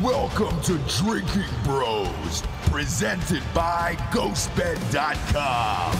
Welcome to Drinking Bros, presented by GhostBed.com.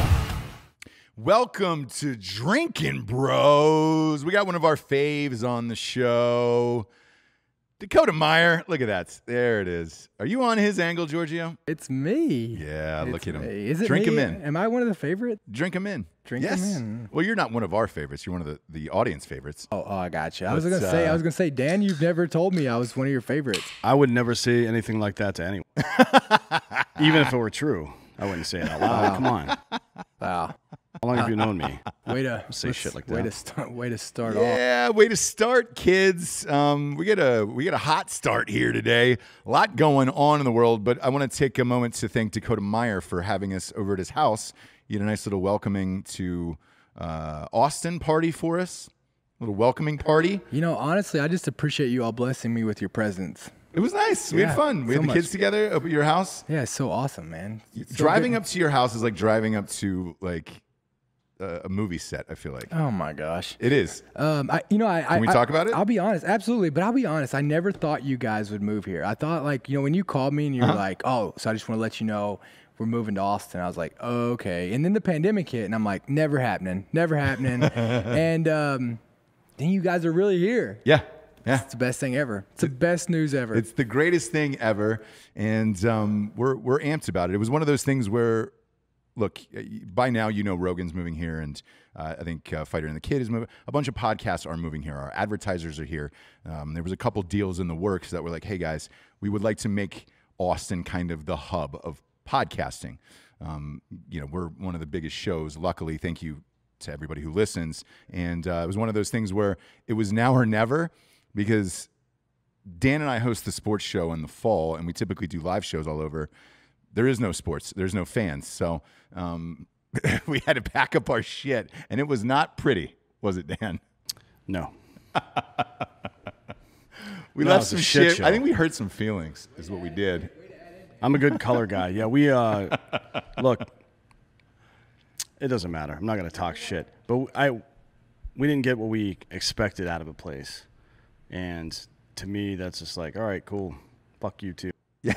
Welcome to Drinking Bros. We got one of our faves on the show. Dakota Meyer, look at that. There it is. Are you on his angle, Giorgio? It's me. Yeah, look at him. Is it Drink me? him in. Am I one of the favorites? Drink him in. Drink him in. Well, you're not one of our favorites. You're one of the audience favorites. Oh, I got you. I was gonna say, Dan, you've never told me I was one of your favorites. I would never say anything like that to anyone, even if it were true. I wouldn't say it out loud. Come on. Wow. How long have you known me? Way to say shit like that. Way to start off. Yeah, way to start, kids. We get a hot start here today. A lot going on in the world, but I want to take a moment to thank Dakota Meyer for having us over at his house. He had a nice little welcoming to Austin party for us. A little welcoming party. You know, honestly, I just appreciate you all blessing me with your presence. It was nice. We had fun. We had the kids together up at your house. Yeah, it's so awesome, man. Driving up to your house is like driving up to like a movie set, I feel like. Oh my gosh. It is. Can we talk about it? I'll be honest, absolutely. But I'll be honest, I never thought you guys would move here. I thought, like, you know, when you called me and you were like, oh, so I just want to let you know we're moving to Austin. I was like, oh, okay. And then the pandemic hit, and I'm like, never happening. And then you guys are really here. Yeah. Yeah. It's the best thing ever. It's the best news ever. It's the greatest thing ever, and we're amped about it. It was one of those things where, look, by now you know Rogan's moving here, and I think Fighter and the Kid is moving. A bunch of podcasts are moving here. Our advertisers are here. There was a couple deals in the works that were like, hey guys, we would like to make Austin kind of the hub of podcasting. You know, we're one of the biggest shows. Luckily, thank you to everybody who listens. And it was one of those things where it was now or never, because Dan and I host the sports show in the fall, and we typically do live shows all over. There is no sports. There's no fans. So we had to pack up our shit, and it was not pretty, was it, Dan? No. We left some shit. I think we hurt some feelings is what we did. I'm a good color guy. Yeah, we look, it doesn't matter. I'm not going to talk shit. But we didn't get what we expected out of a place. And to me, that's just like, all right, cool. Fuck you too. Yeah.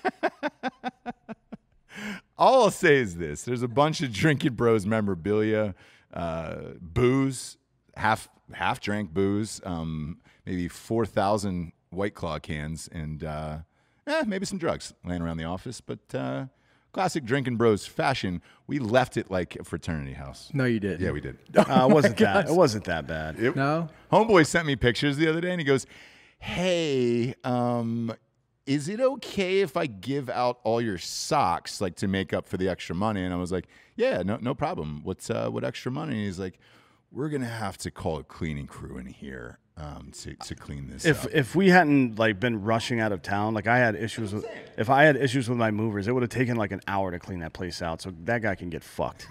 All I'll say is this. There's a bunch of Drinking Bros memorabilia, booze, half drank booze, maybe 4,000 White Claw cans, and maybe some drugs laying around the office. But classic Drinking Bros fashion, we left it like a fraternity house. No, you did. Yeah, we did. It wasn't that bad. No? Homeboy sent me pictures the other day, and he goes, hey, is it okay if I give out all your socks, like, to make up for the extra money? And I was like, yeah, no problem. What extra money? And he's like, we're going to have to call a cleaning crew in here to clean this up. If we hadn't like been rushing out of town, like I had issues with, if I had issues with my movers, it would have taken like an hour to clean that place out. So that guy can get fucked.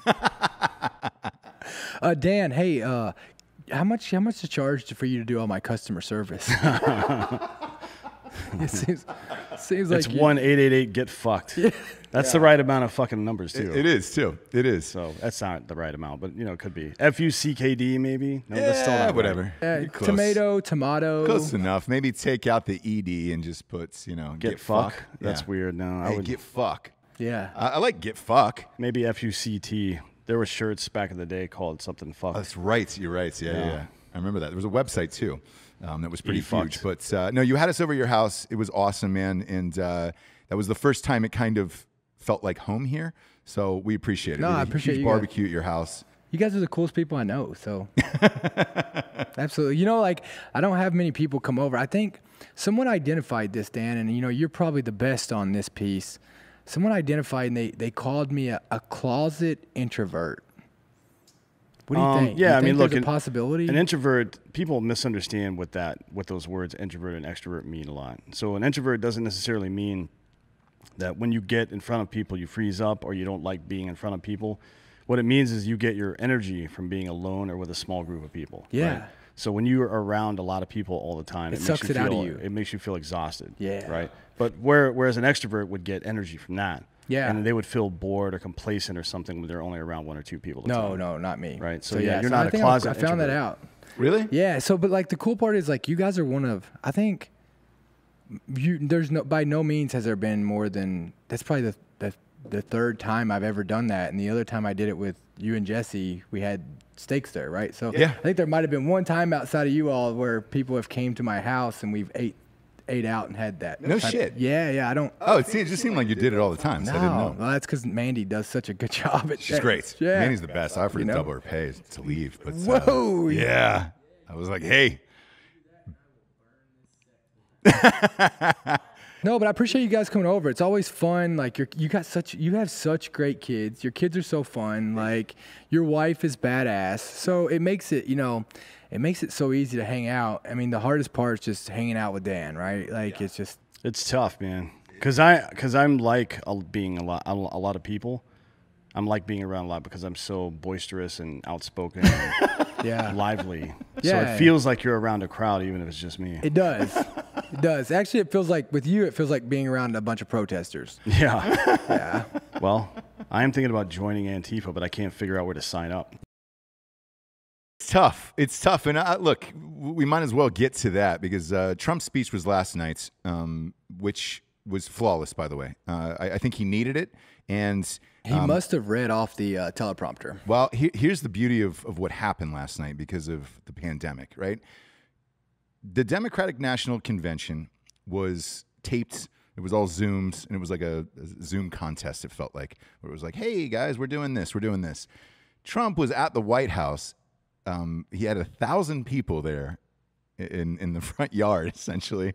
Dan, hey, how much to charge for you to do all my customer service? It seems like it's 1-888 get fucked. Yeah. That's the right amount of fucking numbers too. It is too. It is. So that's not the right amount, but you know, it could be FUCKD maybe. No, yeah, that's still not whatever. Right. Tomato. Close enough. Maybe take out the ED and just put, you know, get fuck. That's weird. No, I would get fuck. Yeah, I like get fuck. Maybe FUCT. There were shirts back in the day called something fuck. Oh, that's right. You're right. Yeah. I remember that. There was a website too. That was pretty huge. But no, you had us over at your house. It was awesome, man. And that was the first time it kind of felt like home here. So we appreciate it. No, I appreciate you guys. Barbecue at your house. You guys are the coolest people I know. So absolutely. You know, like, I don't have many people come over. I think someone identified this, Dan, and you know, you're probably the best on this piece. Someone identified, and they called me a closet introvert. What do you think? Yeah, you I mean, look, there's a possibility. An introvert, people misunderstand what those words introvert and extrovert mean a lot. So an introvert doesn't necessarily mean that when you get in front of people, you freeze up or you don't like being in front of people. What it means is you get your energy from being alone or with a small group of people. Yeah. Right? So when you're around a lot of people all the time, it sucks it out of you. It makes you feel exhausted. Yeah. Right. But whereas an extrovert would get energy from that. Yeah. And they would feel bored or complacent or something when they're only around one or two people at a time. No, not me. Right. So yeah, you're not a closet I found introvert. that out. Really? Yeah. So, but like the cool part is like you guys are one of, I think there's no, by no means has there been more than, that's probably the third time I've ever done that. And the other time I did it with you and Jesse, we had steaks there, right? So Yeah. I think there might have been one time outside of you all where people have came to my house and we've ate out and had that. No shit. Yeah. I don't. Oh, it just seemed like you did it all the time, so I didn't know. Well, that's because Mandy does such a good job at She's that. great. Yeah. Manny's the best. I offered You to know? double her pay to leave. But, Whoa. yeah. I was like, hey. No, but I appreciate you guys coming over. It's always fun. Like you have such great kids. Your kids are so fun. Like your wife is badass. So it makes it, it makes it so easy to hang out. I mean, the hardest part is just hanging out with Dan, right? Like it's just. It's tough, man. Cause I'm like being a lot of people. I'm like being around a lot because I'm so boisterous and outspoken and Yeah. lively. So Yeah. it feels like you're around a crowd, even if it's just me. It does. It does. Actually, it feels like with you, it feels like being around a bunch of protesters. Yeah. Yeah. Well, I am thinking about joining Antifa, but I can't figure out where to sign up. It's tough. It's tough. And look, we might as well get to that because Trump's speech was last night, which was flawless, by the way. I think he needed it. And He must have read off the teleprompter. well, here's the beauty of what happened last night because of the pandemic, right? The Democratic National Convention was taped. It was all Zooms, and it was like a Zoom contest, it felt like, where it was like, hey, guys, we're doing this, we're doing this. Trump was at the White House. He had 1,000 people there in the front yard, essentially.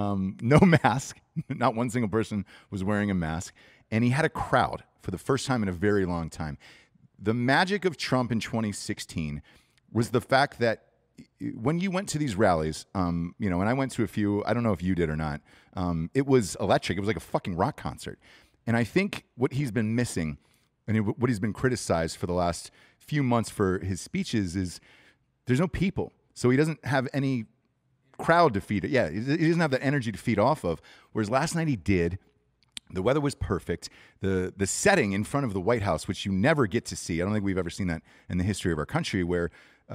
No mask. Not one single person was wearing a mask. And he had a crowd for the first time in a very long time. The magic of Trump in 2016 was the fact that when you went to these rallies, and I went to a few, I don't know if you did or not, it was electric. It was like a fucking rock concert. And I think what he's been missing and what he's been criticized for the last few months for his speeches is there's no people. So he doesn't have any crowd to feed it. Yeah, he doesn't have that energy to feed off of. Whereas last night he did. The weather was perfect. The setting in front of the White House, which you never get to see. I don't think we've ever seen that in the history of our country, where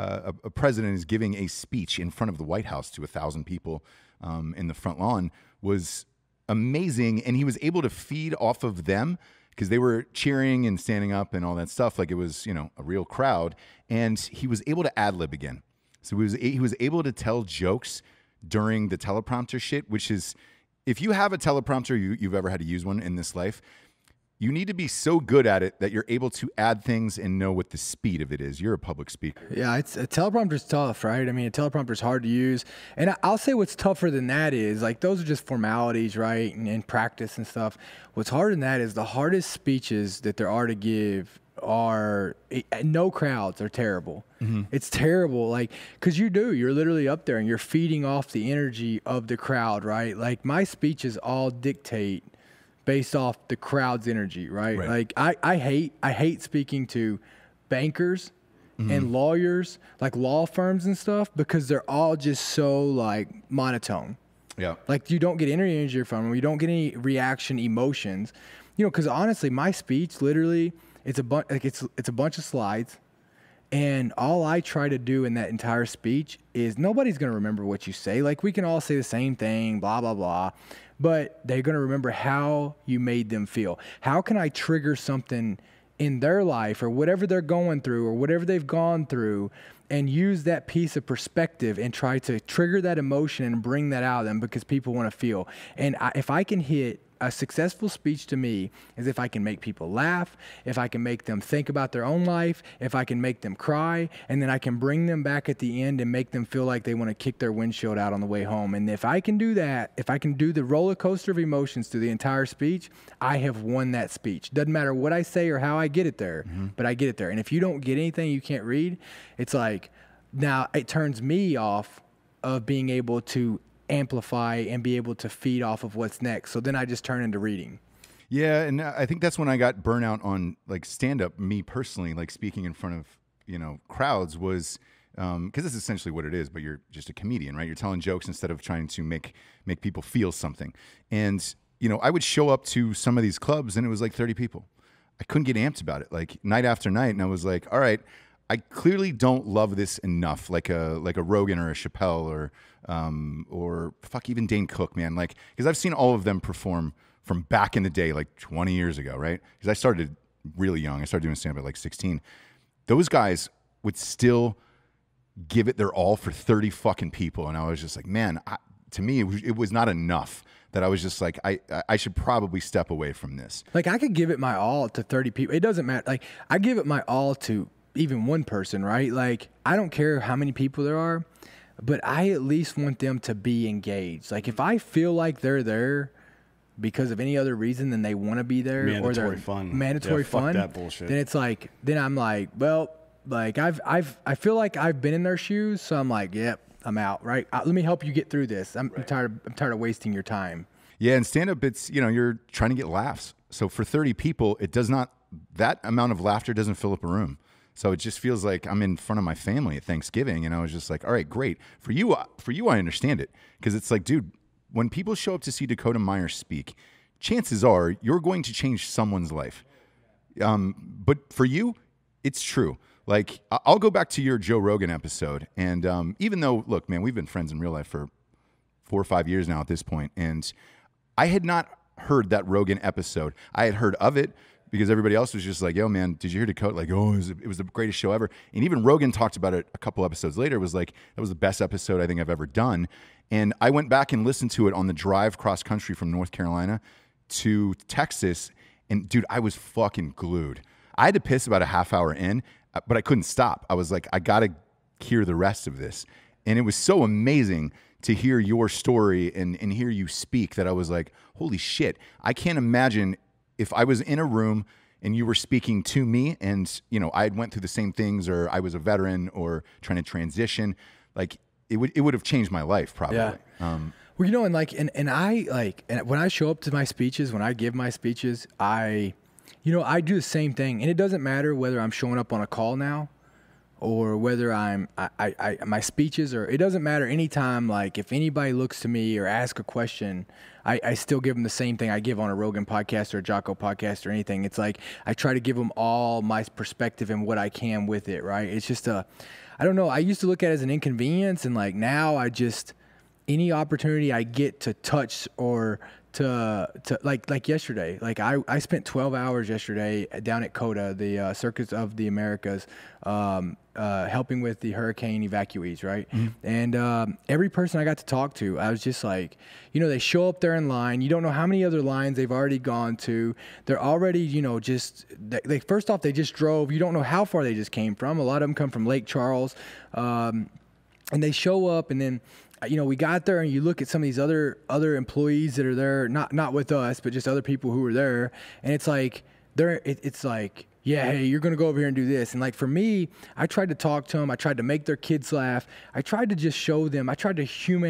a president is giving a speech in front of the White House to 1,000 people in the front lawn, was amazing. And he was able to feed off of them because they were cheering and standing up and all that stuff. Like it was, a real crowd. And he was able to ad-lib again. So he was able to tell jokes during the teleprompter shit, which is, if you have a teleprompter, you've ever had to use one in this life, you need to be so good at it that you're able to add things and know what the speed of it is. You're a public speaker. Yeah, a teleprompter's tough, right? I mean, a teleprompter's hard to use. And I'll say what's tougher than that is, like, those are just formalities, right? And practice and stuff. What's harder than that is the hardest speeches that there are to give are no crowds are terrible. Mm-hmm. It's terrible, like, because you're literally up there and you're feeding off the energy of the crowd, right? Like my speeches all dictate based off the crowd's energy, right? Like I hate speaking to bankers and lawyers, like law firms and stuff, because they're all just so like monotone. Yeah. Like you don't get any energy from them. You don't get any reaction, emotions, because honestly, my speech literally, it's a bunch of slides, and all I try to do in that entire speech is nobody's going to remember what you say. Like we can all say the same thing, blah, blah, blah, but they're going to remember how you made them feel. How can I trigger something in their life or whatever they're going through or whatever they've gone through and use that piece of perspective and try to trigger that emotion and bring that out of them because people want to feel. And if I can hit a successful speech to me is if I can make people laugh, if I can make them think about their own life, if I can make them cry, and then I can bring them back at the end and make them feel like they want to kick their windshield out on the way home. And if I can do that, if I can do the roller coaster of emotions through the entire speech, I have won that speech. Doesn't matter what I say or how I get it there, but I get it there. And if you don't get anything you can't read, it's like, now it turns me off of being able to amplify and be able to feed off of what's next. So then I just turn into reading. Yeah, and I think that's when I got burnout on like stand-up, me personally, like speaking in front of, crowds was, because this is essentially what it is, but you're just a comedian, right? You're telling jokes instead of trying to make people feel something. And, I would show up to some of these clubs and it was like 30 people. I couldn't get amped about it, like night after night. And I was like, all right, I clearly don't love this enough, like a Rogan or a Chappelle or fuck even Dane Cook, man. Like, because I've seen all of them perform from back in the day, like 20 years ago, right? Because I started really young. I started doing stand-up at like 16. Those guys would still give it their all for 30 fucking people, and I was just like, man, to me it was not enough. That I was just like, I should probably step away from this. Like, I could give it my all to 30 people. It doesn't matter. Like, I give it my all to even one person, right? Like, I don't care how many people there are, but I at least want them to be engaged. Like, if I feel like they're there because of any other reason than they want to be there, mandatory or fun, mandatory fuck fun, that bullshit. then it's like, then I'm like, well, like I feel like I've been in their shoes, so I'm like, yep, I'm out, right? Let me help you get through this. I'm tired of wasting your time. Yeah, and stand-up, it's, you're trying to get laughs. So for 30 people, that amount of laughter doesn't fill up a room. So it just feels like I'm in front of my family at Thanksgiving, and I was just like, all right, great. For you, I understand it. Because it's like, dude, when people show up to see Dakota Meyer speak, chances are you're going to change someone's life. But for you, it's true. Like, I'll go back to your Joe Rogan episode. And even though, look, man, we've been friends in real life for 4 or 5 years now at this point, and I had not heard that Rogan episode. I had heard of it because everybody else was just like, yo, man, did you hear Dakota? Like, oh, it was the greatest show ever. And even Rogan talked about it a couple episodes later. It was like, that was the best episode I think I've ever done. And I went back and listened to it on the drive cross country from North Carolina to Texas. And dude, I was fucking glued. I had to piss about a half hour in, but I couldn't stop. I was like, I got to hear the rest of this. And it was so amazing to hear your story and hear you speak that I was like, holy shit, I can't imagine if I was in a room and you were speaking to me and, I went through the same things, or I was a veteran or trying to transition, like it would have changed my life probably. Yeah. Well, and when I show up to my speeches, when I give my speeches, I do the same thing, and it doesn't matter whether I'm showing up on a call now or whether my speeches, or it doesn't matter anytime. Like, if anybody looks to me or ask a question, I still give them the same thing I give on a Rogan podcast or a Jocko podcast or anything. It's like, I try to give them all my perspective and what I can with it. Right. It's just I don't know. I used to look at it as an inconvenience, and like now any opportunity I get to touch or to like yesterday, like I spent 12 hours yesterday down at COTA, the Circus of the Americas, helping with the hurricane evacuees, right? Mm-hmm. And every person I got to talk to, I was just like, they show up there in line. You don't know how many other lines they've already gone to. They're already, first off, they just drove. You don't know how far they just came from. A lot of them come from Lake Charles, and they show up, and then we got there, and you look at some of these other employees that are there, not with us, but just other people who were there, and it's like it's like, yeah, hey, you're gonna go over here and do this. And like, for me, I tried to talk to them. I tried to make their kids laugh. I tried to just show them. I tried to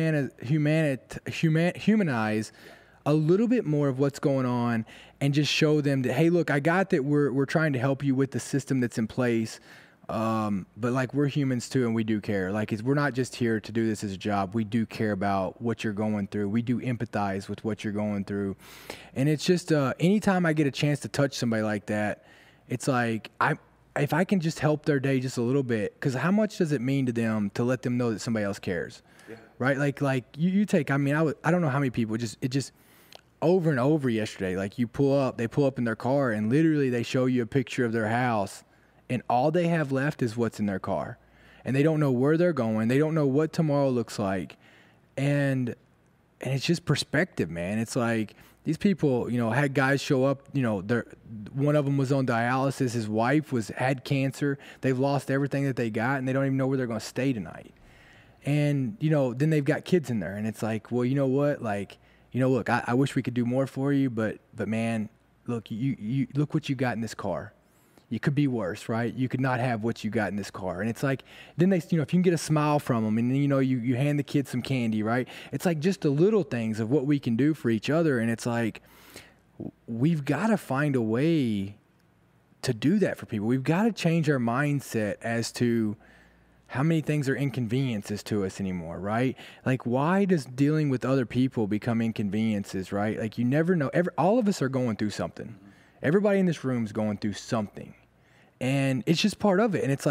humanize a little bit more of what's going on, and just show them that, hey, look, I got that. We're trying to help you with the system that's in place. But like, we're humans too, and we do care. Like, we're not just here to do this as a job. We do care about what you're going through. We do empathize with what you're going through. And it's just, anytime I get a chance to touch somebody like that, it's like, if I can just help their day just a little bit, because how much does it mean to them to let them know that somebody else cares? Yeah. Right? Like you take, I don't know how many people it just over and over yesterday, like they pull up in their car, and literally they show you a picture of their house, and all they have left is what's in their car. And they don't know where they're going. They don't know what tomorrow looks like. And it's just perspective, man. It's like, these people, had guys show up, one of them was on dialysis. His wife had cancer. They've lost everything that they got, and they don't even know where they're going to stay tonight. And, then they've got kids in there, and it's like, well, you know what? Like, look, I wish we could do more for you, but man, look, you look what you got in this car. You could be worse, right? You could not have what you got in this car. And it's like, then they, if you can get a smile from them, and then, you hand the kids some candy, right? It's like just the little things of what we can do for each other. And it's like, we've got to find a way to do that for people. We've got to change our mindset as to how many things are inconveniences to us anymore, right? Like, why does dealing with other people become inconveniences, right? Like, you never know. All of us are going through something. Everybody in this room is going through something. And it's just part of it. And it's like,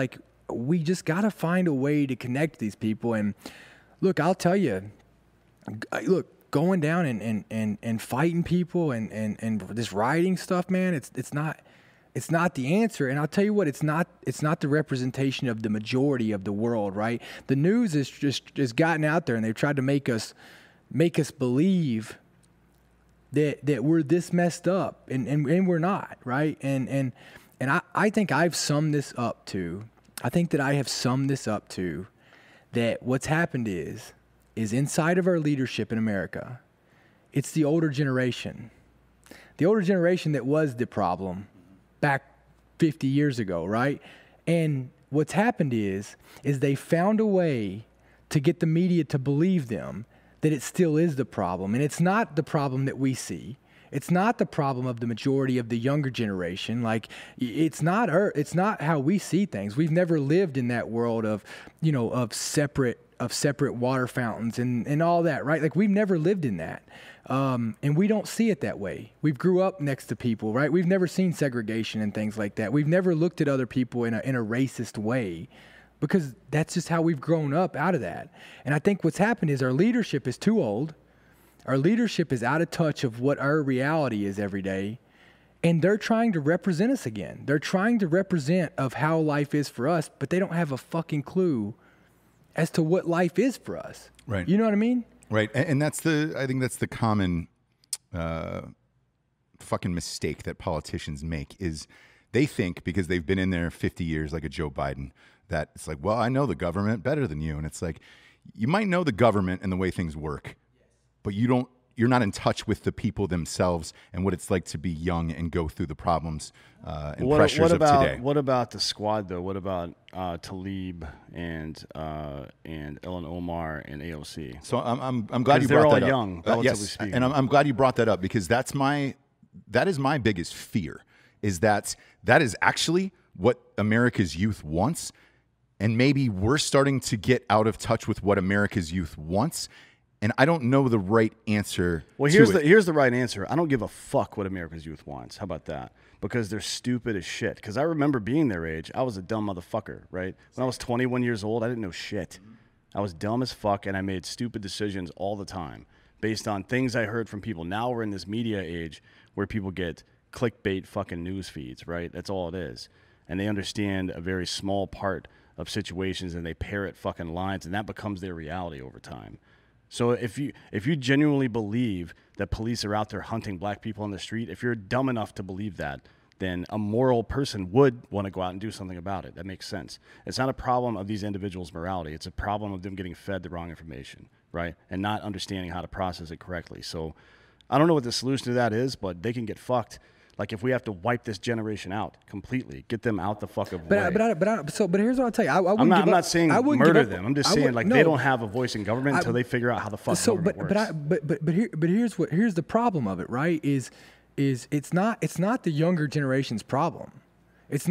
we just got to find a way to connect these people. And look, I'll tell you, going down and fighting people and this rioting stuff, man, it's not the answer. And I'll tell you what, it's not the representation of the majority of the world, right? The news is just gotten out there, and they've tried to make us believe that we're this messed up, and we're not, right? And I think I've summed this up to, that what's happened is inside of our leadership in America, it's the older generation. The older generation that was the problem back 50 years ago, right? And what's happened is they found a way to get the media to believe them that it still is the problem. And it's not the problem that we see. It's not the problem of the majority of the younger generation. Like, it's not how we see things. We've never lived in that world of separate water fountains and all that, right? Like, we've never lived in that. And we don't see it that way. We've grew up next to people, right? We've never seen segregation and things like that. We've never looked at other people in a racist way, because that's just how we've grown up out of that. And I think what's happened is our leadership is too old. Our leadership is out of touch of what our reality is every day. And they're trying to represent us again. They're trying to represent of how life is for us, but they don't have a fucking clue as to what life is for us. Right. You know what I mean? Right. And I think that's the common fucking mistake that politicians make, is they think because they've been in there 50 years, like a Joe Biden, that it's like, well, I know the government better than you. And it's like, you might know the government and the way things work, but you're not in touch with the people themselves and what it's like to be young and go through the problems and pressures of today. What about the squad, though? What about Talib and Ellen Omar and AOC? So I'm glad you brought that up. They're all young, relatively speaking. And I'm glad you brought that up, because that is my biggest fear, is that is actually what America's youth wants. And maybe we're starting to get out of touch with what America's youth wants. And I don't know the right answer. Well, here's the right answer. I don't give a fuck what America's youth wants. How about that? Because they're stupid as shit. Because I remember being their age. I was a dumb motherfucker, right? When I was 21 years old, I didn't know shit. I was dumb as fuck, and I made stupid decisions all the time based on things I heard from people. Now we're in this media age where people get clickbait fucking news feeds, right? That's all it is. And they understand a very small part of situations, and they parrot fucking lines, and that becomes their reality over time. So if you genuinely believe that police are out there hunting black people on the street, if you're dumb enough to believe that, then a moral person would want to go out and do something about it. That makes sense. It's not a problem of these individuals' morality. It's a problem of them getting fed the wrong information, right? And not understanding how to process it correctly. So I don't know what the solution to that is, but they can get fucked. Like, if we have to wipe this generation out completely, get them out the fuck of way. But here's what I'll tell you. I'm not saying murder them. I'm just saying they don't have a voice in government until they figure out how the fuck government works. But here's the problem of it, right? Is it's not the younger generation's problem. It's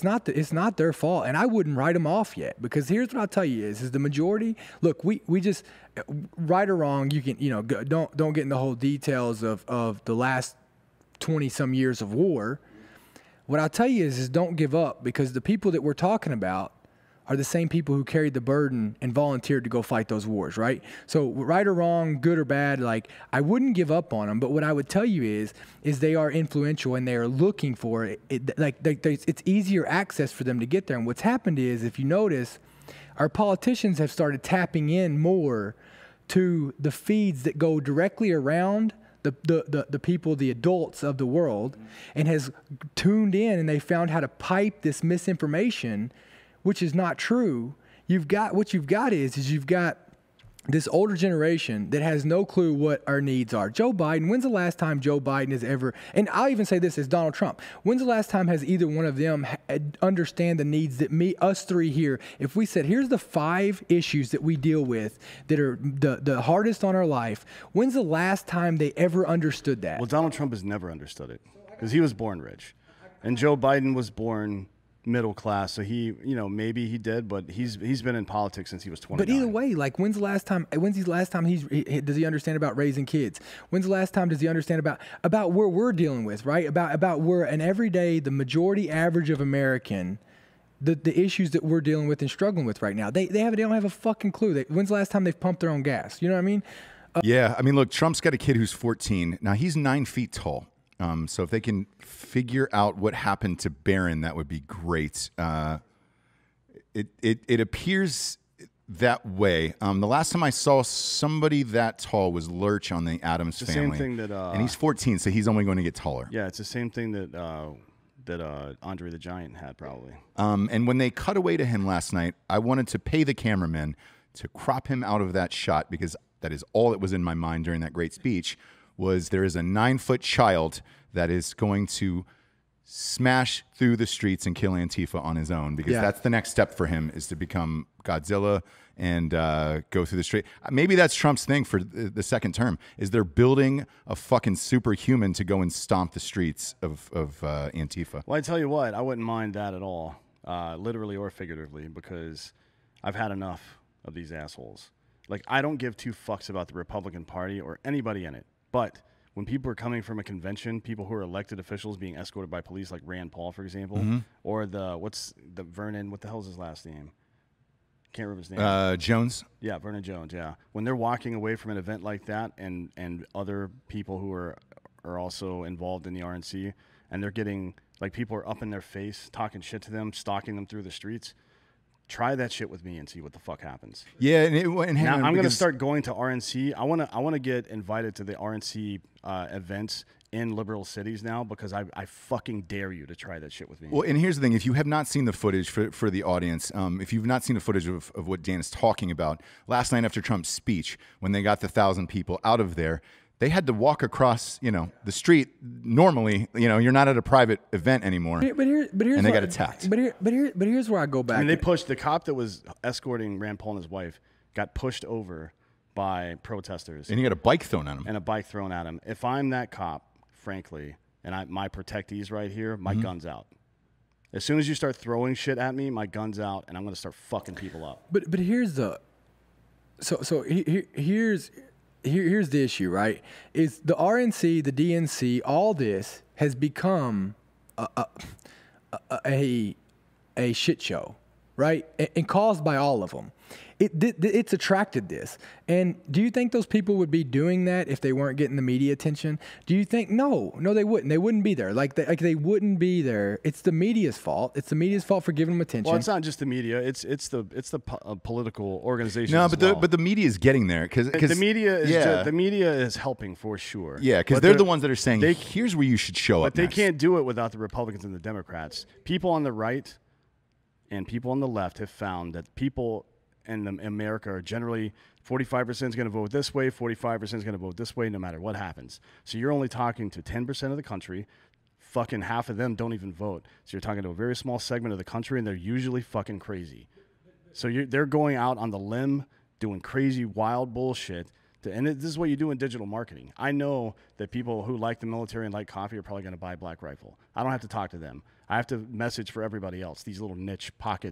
not their fault, and I wouldn't write them off yet, because here's what I'll tell you is the majority. Look, we just, right or wrong, you can don't get in the whole details of the last 20 some years of war. What I'll tell you is don't give up, because the people that we're talking about are the same people who carried the burden and volunteered to go fight those wars, right? So right or wrong, good or bad, like, I wouldn't give up on them. But what I would tell you is they are influential, and they are looking for it. It's easier access for them to get there. And what's happened is, if you notice, our politicians have started tapping in more to the feeds that go directly around the people, the adults of the world, and has tuned in, and they found how to pipe this misinformation, which is not true. You've got this older generation that has no clue what our needs are. Joe Biden, when's the last time Joe Biden has ever, and I'll even say this as Donald Trump, when's the last time has either one of them understand the needs that us three here, if we said, here's the 5 issues that we deal with that are the hardest on our life, when's the last time they ever understood that? Well, Donald Trump has never understood it, because he was born rich. And Joe Biden was born middle class, so he, maybe he did, but he's been in politics since he was 29. But either way, like, when's the last time does he understand about raising kids? When's the last time does he understand about where we're dealing with, right? About where an everyday, the majority average of American the issues that we're dealing with and struggling with right now. They don't have a fucking clue. When's the last time they've pumped their own gas? You know what I mean? Yeah, I mean, look, Trump's got a kid who's 14. Now, he's 9 feet tall. So if they can figure out what happened to Barron, that would be great. It appears that way. The last time I saw somebody that tall was Lurch on the Addams It's the Family. same thing that, and he's 14, so he's only going to get taller. Yeah, it's the same thing that Andre the Giant had probably. And when they cut away to him last night, I wanted to pay the cameraman to crop him out of that shot because that is all that was in my mind during that great speech. Was there is a 9-foot child that is going to smash through the streets and kill Antifa on his own because that's the next step for him is to become Godzilla and go through the street. Maybe that's Trump's thing for the second term is they're building a fucking superhuman to go and stomp the streets of Antifa. Well, I tell you what, I wouldn't mind that at all, literally or figuratively, because I've had enough of these assholes. Like, I don't give two fucks about the Republican Party or anybody in it. But when people are coming from a convention, people who are elected officials being escorted by police, like Rand Paul, for example, or Vernon, what the hell's his last name? Can't remember his name. Jones? Yeah, Vernon Jones, yeah. When they're walking away from an event like that and other people who are also involved in the RNC, and they're getting, like, people are up in their face, talking shit to them, stalking them through the streets, try that shit with me and see what the fuck happens. Yeah, and now I'm going to start going to RNC. I want to get invited to the RNC events in liberal cities now because I fucking dare you to try that shit with me. Well, and here's the thing. If you have not seen the footage for the audience, if you've not seen the footage of what Dan is talking about, last night after Trump's speech, when they got the 1,000 people out of there, they had to walk across, the street. Normally, you're not at a private event anymore. But here's and they got attacked. But here's where I go back. I mean, they pushed the cop that was escorting Rand Paul and his wife got pushed over by protesters, And he got a bike thrown at him. and a bike thrown at him. If I'm that cop, frankly, and my protectees right here, my gun's out. As soon as you start throwing shit at me, my gun's out, and I'm going to start fucking people up. But here's the here's the issue, right? Is the RNC, the DNC, all this has become a shit show, right? And caused by all of them. It's attracted this. And do you think those people would be doing that if they weren't getting the media attention? Do you think no, they wouldn't. They wouldn't be there. They wouldn't be there. It's the media's fault. It's the media's fault for giving them attention. Well, it's not just the media. It's the political organizations. No, as but the media is getting there because the media is the media is helping for sure. Yeah, because they're the ones that are saying here's where you should show up. But they next. can't do it without the Republicans and the Democrats. People on the right and people on the left have found that people in America are generally 45% is going to vote this way, 45% is going to vote this way, no matter what happens. So you're only talking to 10% of the country. Fucking half of them don't even vote. So you're talking to a very small segment of the country, and they're usually fucking crazy. So they're going out on the limb, doing crazy, wild bullshit. This is what you do in digital marketing. I know that people who like the military and like coffee are probably going to buy Black Rifle. I don't have to talk to them. I have to message for everybody else, these little niche pocket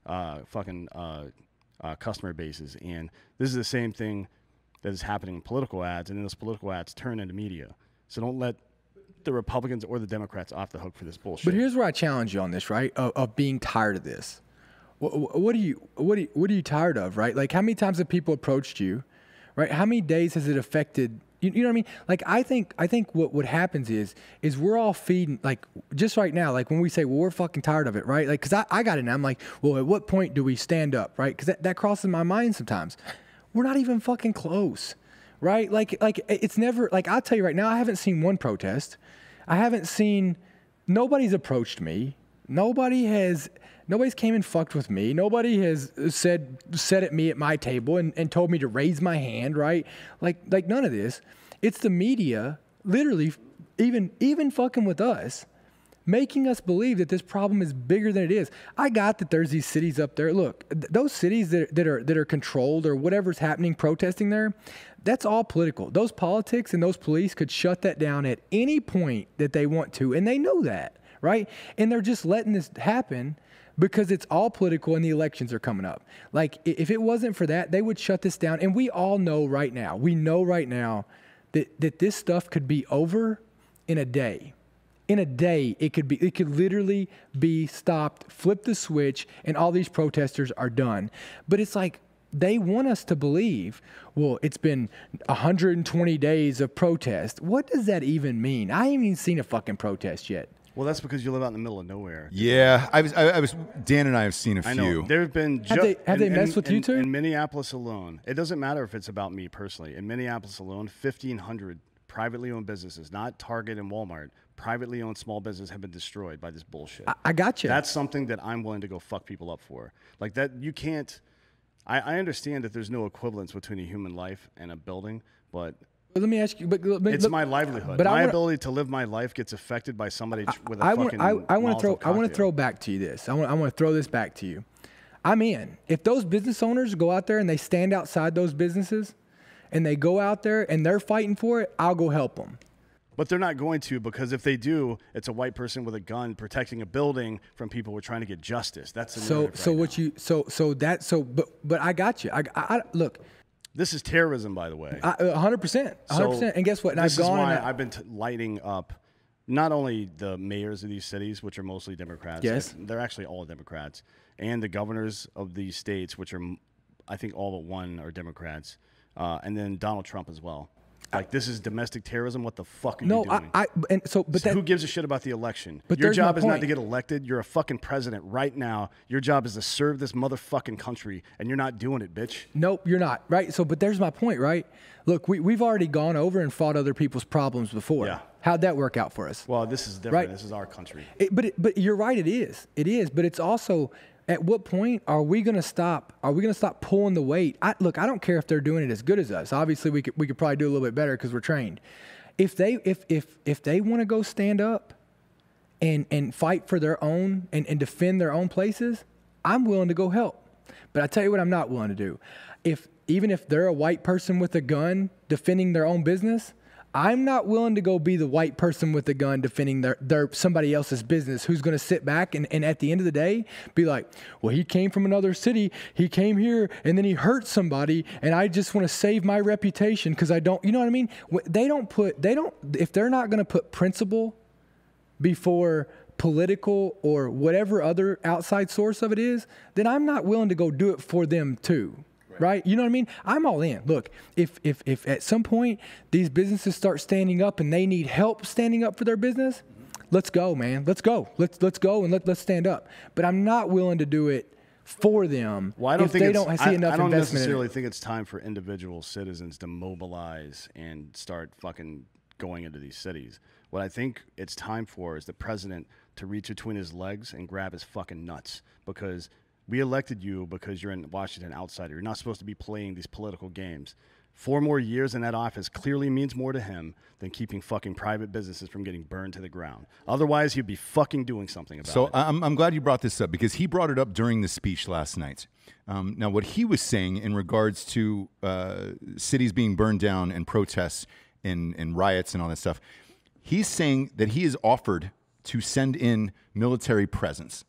customer bases. And this is the same thing that is happening in political ads, and then those political ads turn into media. So don't let the Republicans or the Democrats off the hook for this bullshit. But here's where I challenge you on this, right? Of being tired of this. What are you tired of, right? Like, how many times have people approached you, right? How many days has it affected? You know what I mean? Like, I think what happens is we're all feeding, like, just right now, like when we say, well, we're fucking tired of it, right? Like, because I got it now. I'm like, well, at what point do we stand up, right? Because that crosses my mind sometimes. We're not even fucking close, right? Like it's never, like, I'll tell you right now, I haven't seen one protest. Nobody's approached me. Nobody's came and fucked with me. Nobody has said at me at my table and told me to raise my hand, right? Like none of this. It's the media, literally, even fucking with us, making us believe that this problem is bigger than it is. I got that there's these cities up there. Look, those cities that are controlled or whatever's happening, protesting there, that's all political. Those politics and those police could shut that down at any point that they want to, and they know that, right? And they're just letting this happen because it's all political and the elections are coming up. Like, if it wasn't for that, they would shut this down. And we all know right now, that this stuff could be over in a day. In a day, it could literally be stopped, flip the switch, and all these protesters are done. But it's like, they want us to believe, well, it's been 120 days of protest. What does that even mean? I haven't even seen a fucking protest yet. Well, that's because you live out in the middle of nowhere. Yeah, Dan and I have seen a few. I know. There have been. Have they messed with you too? In Minneapolis alone, it doesn't matter if it's about me personally. In Minneapolis alone, 1,500 privately owned businesses, not Target and Walmart, privately owned small businesses have been destroyed by this bullshit. I got you. That's something that I'm willing to go fuck people up for. Like that, you can't. I understand that there's no equivalence between a human life and a building, but let me ask you. It's my livelihood. My ability to live my life gets affected by somebody with a fucking. I want to throw back to you this. I want to throw this back to you. I'm in. If those business owners go out there and they stand outside those businesses, and they go out there and they're fighting for it, I'll go help them. But they're not going to, because if they do, it's a white person with a gun protecting a building from people who are trying to get justice. That's the but I got you. I look. This is terrorism, by the way. 100%. 100%. And guess what? And this is why I've been lighting up not only the mayors of these cities, which are mostly Democrats. Yes. They're actually all Democrats, and the governors of these states, which are, I think, all but one are Democrats, and then Donald Trump as well. Like, this is domestic terrorism. What the fuck are you doing? So who gives a shit about the election? But your job is not to get elected. You're a fucking president right now. Your job is to serve this motherfucking country, and you're not doing it, bitch. Nope, you're not. Right? So, but there's my point, right? Look, we've already gone over and fought other people's problems before. Yeah. How'd that work out for us? Well, this is different. Right? This is our country. But you're right, it is. It is. But it's also, at what point are we going to stop? Are we going to stop pulling the weight? Look, I don't care if they're doing it as good as us. Obviously, we could probably do a little bit better because we're trained. If they want to go stand up and fight for their own and defend their own places, I'm willing to go help. But I tell you what, I'm not willing to do. Even if they're a white person with a gun defending their own business, I'm not willing to go be the white person with the gun defending their somebody else's business who's going to sit back and at the end of the day be like, well, he came from another city, he came here and then he hurt somebody and I just want to save my reputation because I don't, you know what I mean? If they're not going to put principle before political or whatever other outside source of it is, then I'm not willing to go do it for them too. Right? You know what I mean? I'm all in. Look, if at some point these businesses start standing up and they need help standing up for their business, let's go, man. Let's go. Let's go and let's stand up. But I'm not willing to do it for them. Well, I don't think they don't see enough investment. I don't necessarily think it's time for individual citizens to mobilize and start fucking going into these cities. What I think it's time for is the president to reach between his legs and grab his fucking nuts, because we elected you because you're in Washington outsider. You're not supposed to be playing these political games. 4 more years in that office clearly means more to him than keeping fucking private businesses from getting burned to the ground. Otherwise, he'd be fucking doing something about it. So I'm glad you brought this up because he brought it up during the speech last night. Now, what he was saying in regards to cities being burned down and protests and riots and all that stuff, he's saying that he has offered to send in military presence.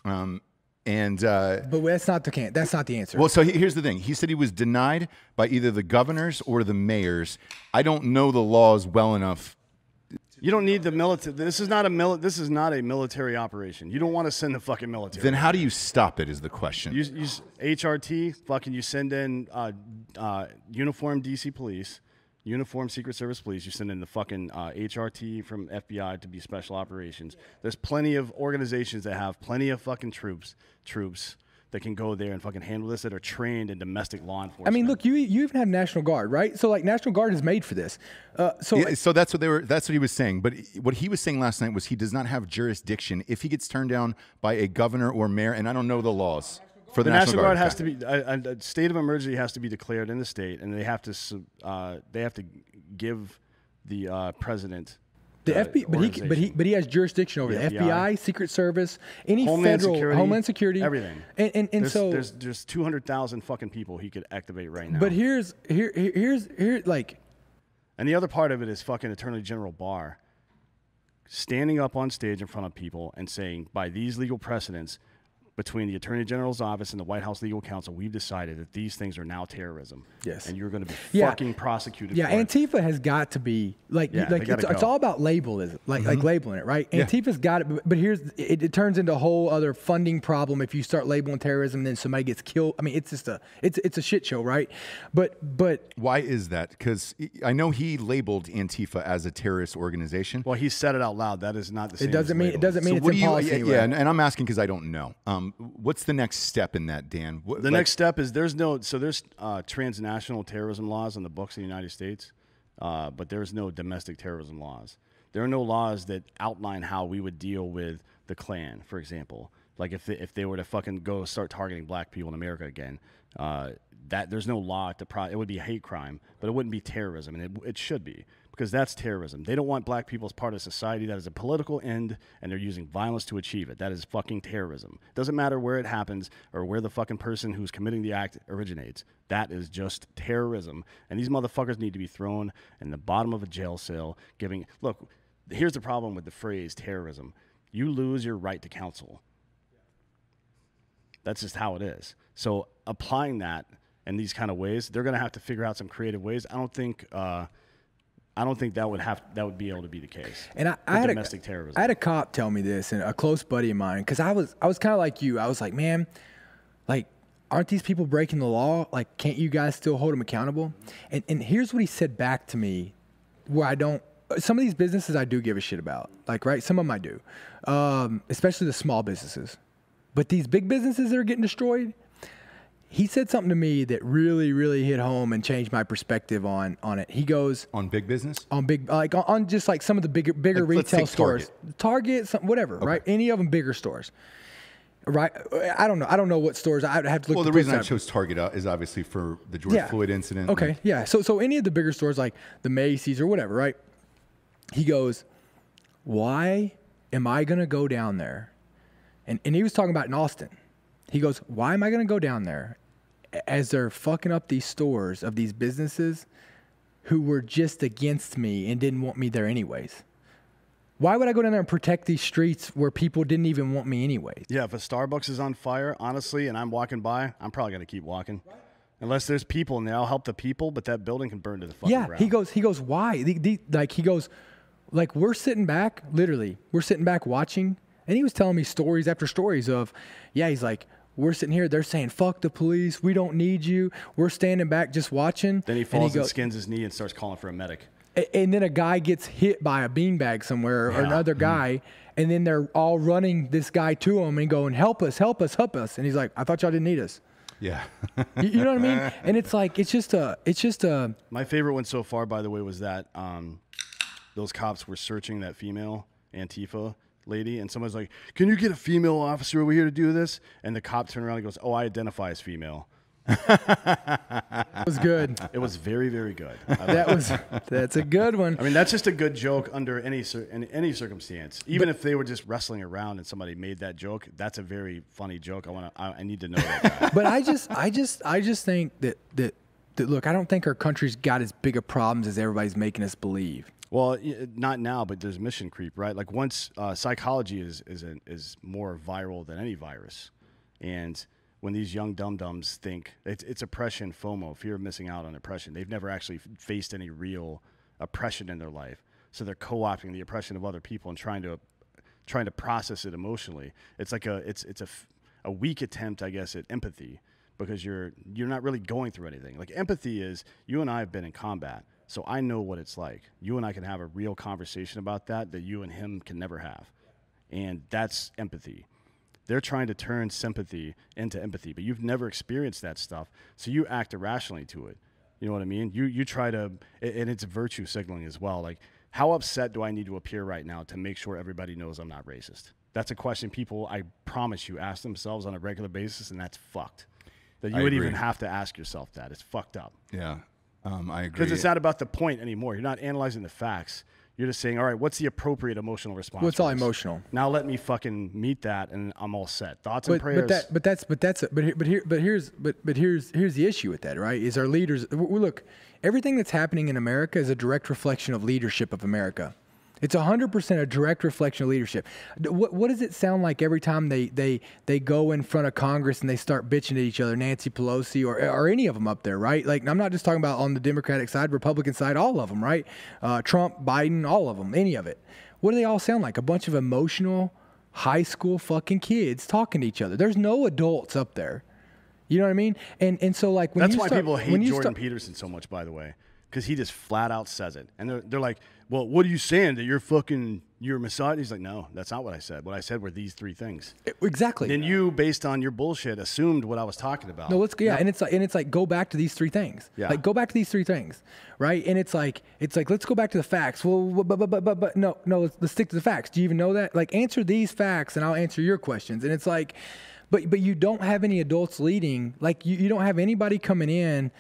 But that's not the answer. Well, so here's the thing. He said he was denied by either the governors or the mayors. I don't know the laws well enough. You don't need the military. This is not a military operation. You don't want to send the fucking military. Then how do you stop it is the question. You HRT, fucking you send in uniformed DC police, uniformed Secret Service police. You send in the fucking HRT from FBI to be special operations. There's plenty of organizations that have plenty of fucking troops that can go there and fucking handle this, that are trained in domestic law enforcement. I mean, look, you even have National Guard, right? So like National Guard is made for this. So that's what he was saying. But what he was saying last night was he does not have jurisdiction if he gets turned down by a governor or mayor, and I don't know the laws. For the National Guard has to be a state of emergency has to be declared in the state, and they have to give the president the FBI, but he has jurisdiction over the FBI, Secret Service, any Homeland Security, everything. And so there's 200,000 fucking people he could activate right now. But here's like, and the other part of it is fucking Attorney General Barr standing up on stage in front of people and saying, by these legal precedents, between the Attorney General's office and the White House Legal Counsel, we've decided that these things are now terrorism. Yes. And you're going to be fucking prosecuted for Antifa has got to be Like, Yeah, they gotta it's go. all about labeling, like labeling it, right? Antifa's got it, but here's it turns into a whole other funding problem if you start labeling terrorism, then somebody gets killed. I mean, it's just it's a shit show, right? But Why is that? Because I know he labeled Antifa as a terrorist organization. Well, he said it out loud. That is not the same. it doesn't as mean labeling. it's what in do you? policy. Yeah, anywhere. and I'm asking because I don't know. What's the next step in that, Dan? The next step is there's transnational terrorism laws on the books in the United States, but there's no domestic terrorism laws. There are no laws that outline how we would deal with the Klan, for example. Like if they were to fucking go start targeting black people in America again, that there's no law it would be a hate crime, but it wouldn't be terrorism, and it should be. Because that's terrorism. They don't want black people as part of society. That is a political end, and they're using violence to achieve it. That is fucking terrorism. Doesn't matter where it happens or where the fucking person who's committing the act originates. That is just terrorism. And these motherfuckers need to be thrown in the bottom of a jail cell look, here's the problem with the phrase terrorism. You lose your right to counsel. That's just how it is. So applying that in these kind of ways, they're going to have to figure out some creative ways. I don't think that would be able to be the case. And I had domestic terrorism. I had a cop tell me this, and a close buddy of mine, because I was kind of like you. I was like, man, like, aren't these people breaking the law? Like, can't you guys still hold them accountable? And here's what he said back to me, where I don't. Some of these businesses I do give a shit about, like, right? Some of them I do, especially the small businesses. But these big businesses that are getting destroyed, he said something to me that really, really hit home and changed my perspective on it. He goes on big business, on just like some of the bigger Like, let's retail take stores, Target, whatever, right? Any of them bigger stores, right? I don't know what stores. I'd have to look. Well, the reason I chose Target is obviously for the George Floyd incident. Okay, yeah. So any of the bigger stores like the Macy's or whatever, right? He goes, why am I gonna go down there? And he was talking about in Austin. He goes, why am I gonna go down there as they're fucking up these stores of these businesses who were just against me and didn't want me there anyways? Why would I go down there and protect these streets where people didn't even want me anyways? Yeah, if a Starbucks is on fire, honestly, and I'm walking by, I'm probably going to keep walking. Right. Unless there's people in there, I'll help the people, but that building can burn to the fucking ground. He goes, why? He goes, like, we're sitting back watching, and he was telling me stories after stories of, he's like, we're sitting here, they're saying, fuck the police, we don't need you. We're standing back just watching. Then he falls and skins his knee and starts calling for a medic. And then a guy gets hit by a beanbag somewhere or another guy, and then they're all running this guy to him and going, help us, help us, help us. And he's like, I thought y'all didn't need us. Yeah. You know what I mean? And it's like, it's just a. My favorite one so far, by the way, was that those cops were searching that female Antifa lady, and someone's like, can you get a female officer over here to do this? And the cop turned around and goes, oh, I identify as female. It was good. It was very, very good. That's a good one. I mean, that's just a good joke under any circumstance. Even if they were just wrestling around and somebody made that joke, that's a very funny joke. I need to know that guy. But I just think that look, I don't think our country's got as big of problems as everybody's making us believe. Well, not now, but there's mission creep, right? Like once psychology is more viral than any virus, and when these young dum-dums think it's oppression, FOMO, fear of missing out on oppression, they've never actually faced any real oppression in their life, so they're co-opting the oppression of other people and trying to process it emotionally. It's like a weak attempt, I guess, at empathy, because you're not really going through anything. Like empathy is, you and I have been in combat. So I know what it's like. You and I can have a real conversation about that you and him can never have. And that's empathy. They're trying to turn sympathy into empathy, but you've never experienced that stuff. So you act irrationally to it. You know what I mean? You try to, and it's virtue signaling as well. Like, how upset do I need to appear right now to make sure everybody knows I'm not racist? That's a question people, I promise you, ask themselves on a regular basis, and that's fucked. That you would even have to ask yourself that. It's fucked up. Yeah. I agree. Because it's not about the point anymore. You're not analyzing the facts. You're just saying, all right, what's the appropriate emotional response? Well, it's all emotional. Now let me fucking meet that, and I'm all set. Thoughts and prayers. But here's the issue with that, right? Is our leaders look, everything that's happening in America is a direct reflection of leadership of America. It's 100% a direct reflection of leadership. What does it sound like every time they go in front of Congress and they start bitching at each other, Nancy Pelosi or any of them up there, right? Like, I'm not just talking about on the Democratic side, Republican side, all of them, right? Trump, Biden, all of them, any of it. What do they all sound like? A bunch of emotional high school fucking kids talking to each other. There's no adults up there. You know what I mean? And so like when That's you why start, people hate Jordan Peterson so much, by the way, because he just flat out says it. And they're like, well, what are you saying? That you're a Messiah? He's like, no, that's not what I said. What I said were these 3 things. Exactly. Then you, based on your bullshit, assumed what I was talking about. No, let's and it's like go back to these 3 things. Yeah. Like go back to these 3 things, right? And it's like let's go back to the facts. Well, but no, let's stick to the facts. Do you even know that? Like answer these facts, and I'll answer your questions. And it's like, but you don't have any adults leading. Like you don't have anybody coming in.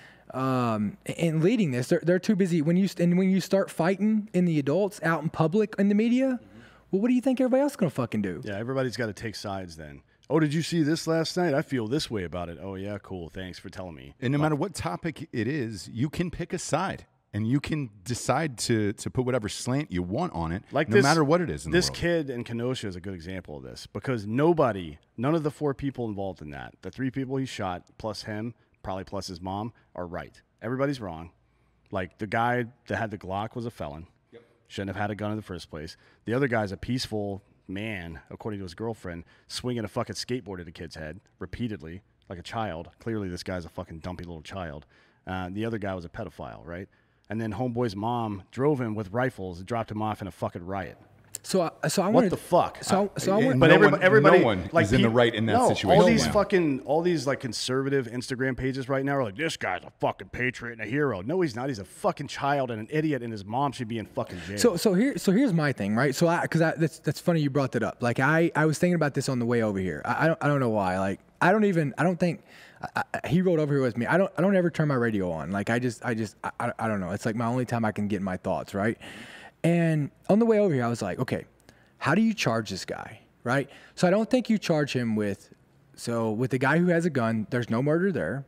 And leading this, they're too busy. When you start fighting in the adults out in public in the media, well, what do you think everybody else is gonna fucking do? Yeah, everybody's got to take sides then. Oh, did you see this last night? I feel this way about it. Oh yeah, cool. Thanks for telling me. And no matter what topic it is, you can pick a side. And you can decide to put whatever slant you want on it, like no matter what it is in the world. This kid in Kenosha is a good example of this because none of the 4 people involved in that, the 3 people he shot, plus him, probably plus his mom, are right. Everybody's wrong. Like the guy that had the Glock was a felon. Yep. Shouldn't have had a gun in the first place. The other guy's a peaceful man, according to his girlfriend, swinging a fucking skateboard at a kid's head repeatedly, like a child. Clearly this guy's a fucking dumpy little child. The other guy was a pedophile, right? And then homeboy's mom drove him with rifles and dropped him off in a fucking riot. So I What wanted the fuck? So I wanted, But everybody, no one like, is in the right in that situation. All these like conservative Instagram pages right now are like, this guy's a fucking patriot and a hero. No, he's not. He's a fucking child and an idiot, and his mom should be in fucking jail. So here's my thing, right? So that's funny you brought that up. Like I was thinking about this on the way over here. I don't know why. Like I don't think. He rode over here with me. I don't ever turn my radio on. Like I don't know. It's like my only time I can get my thoughts, right? And on the way over here, I was like, okay, how do you charge this guy, right? So I don't think you charge him with the guy who has a gun, there's no murder there.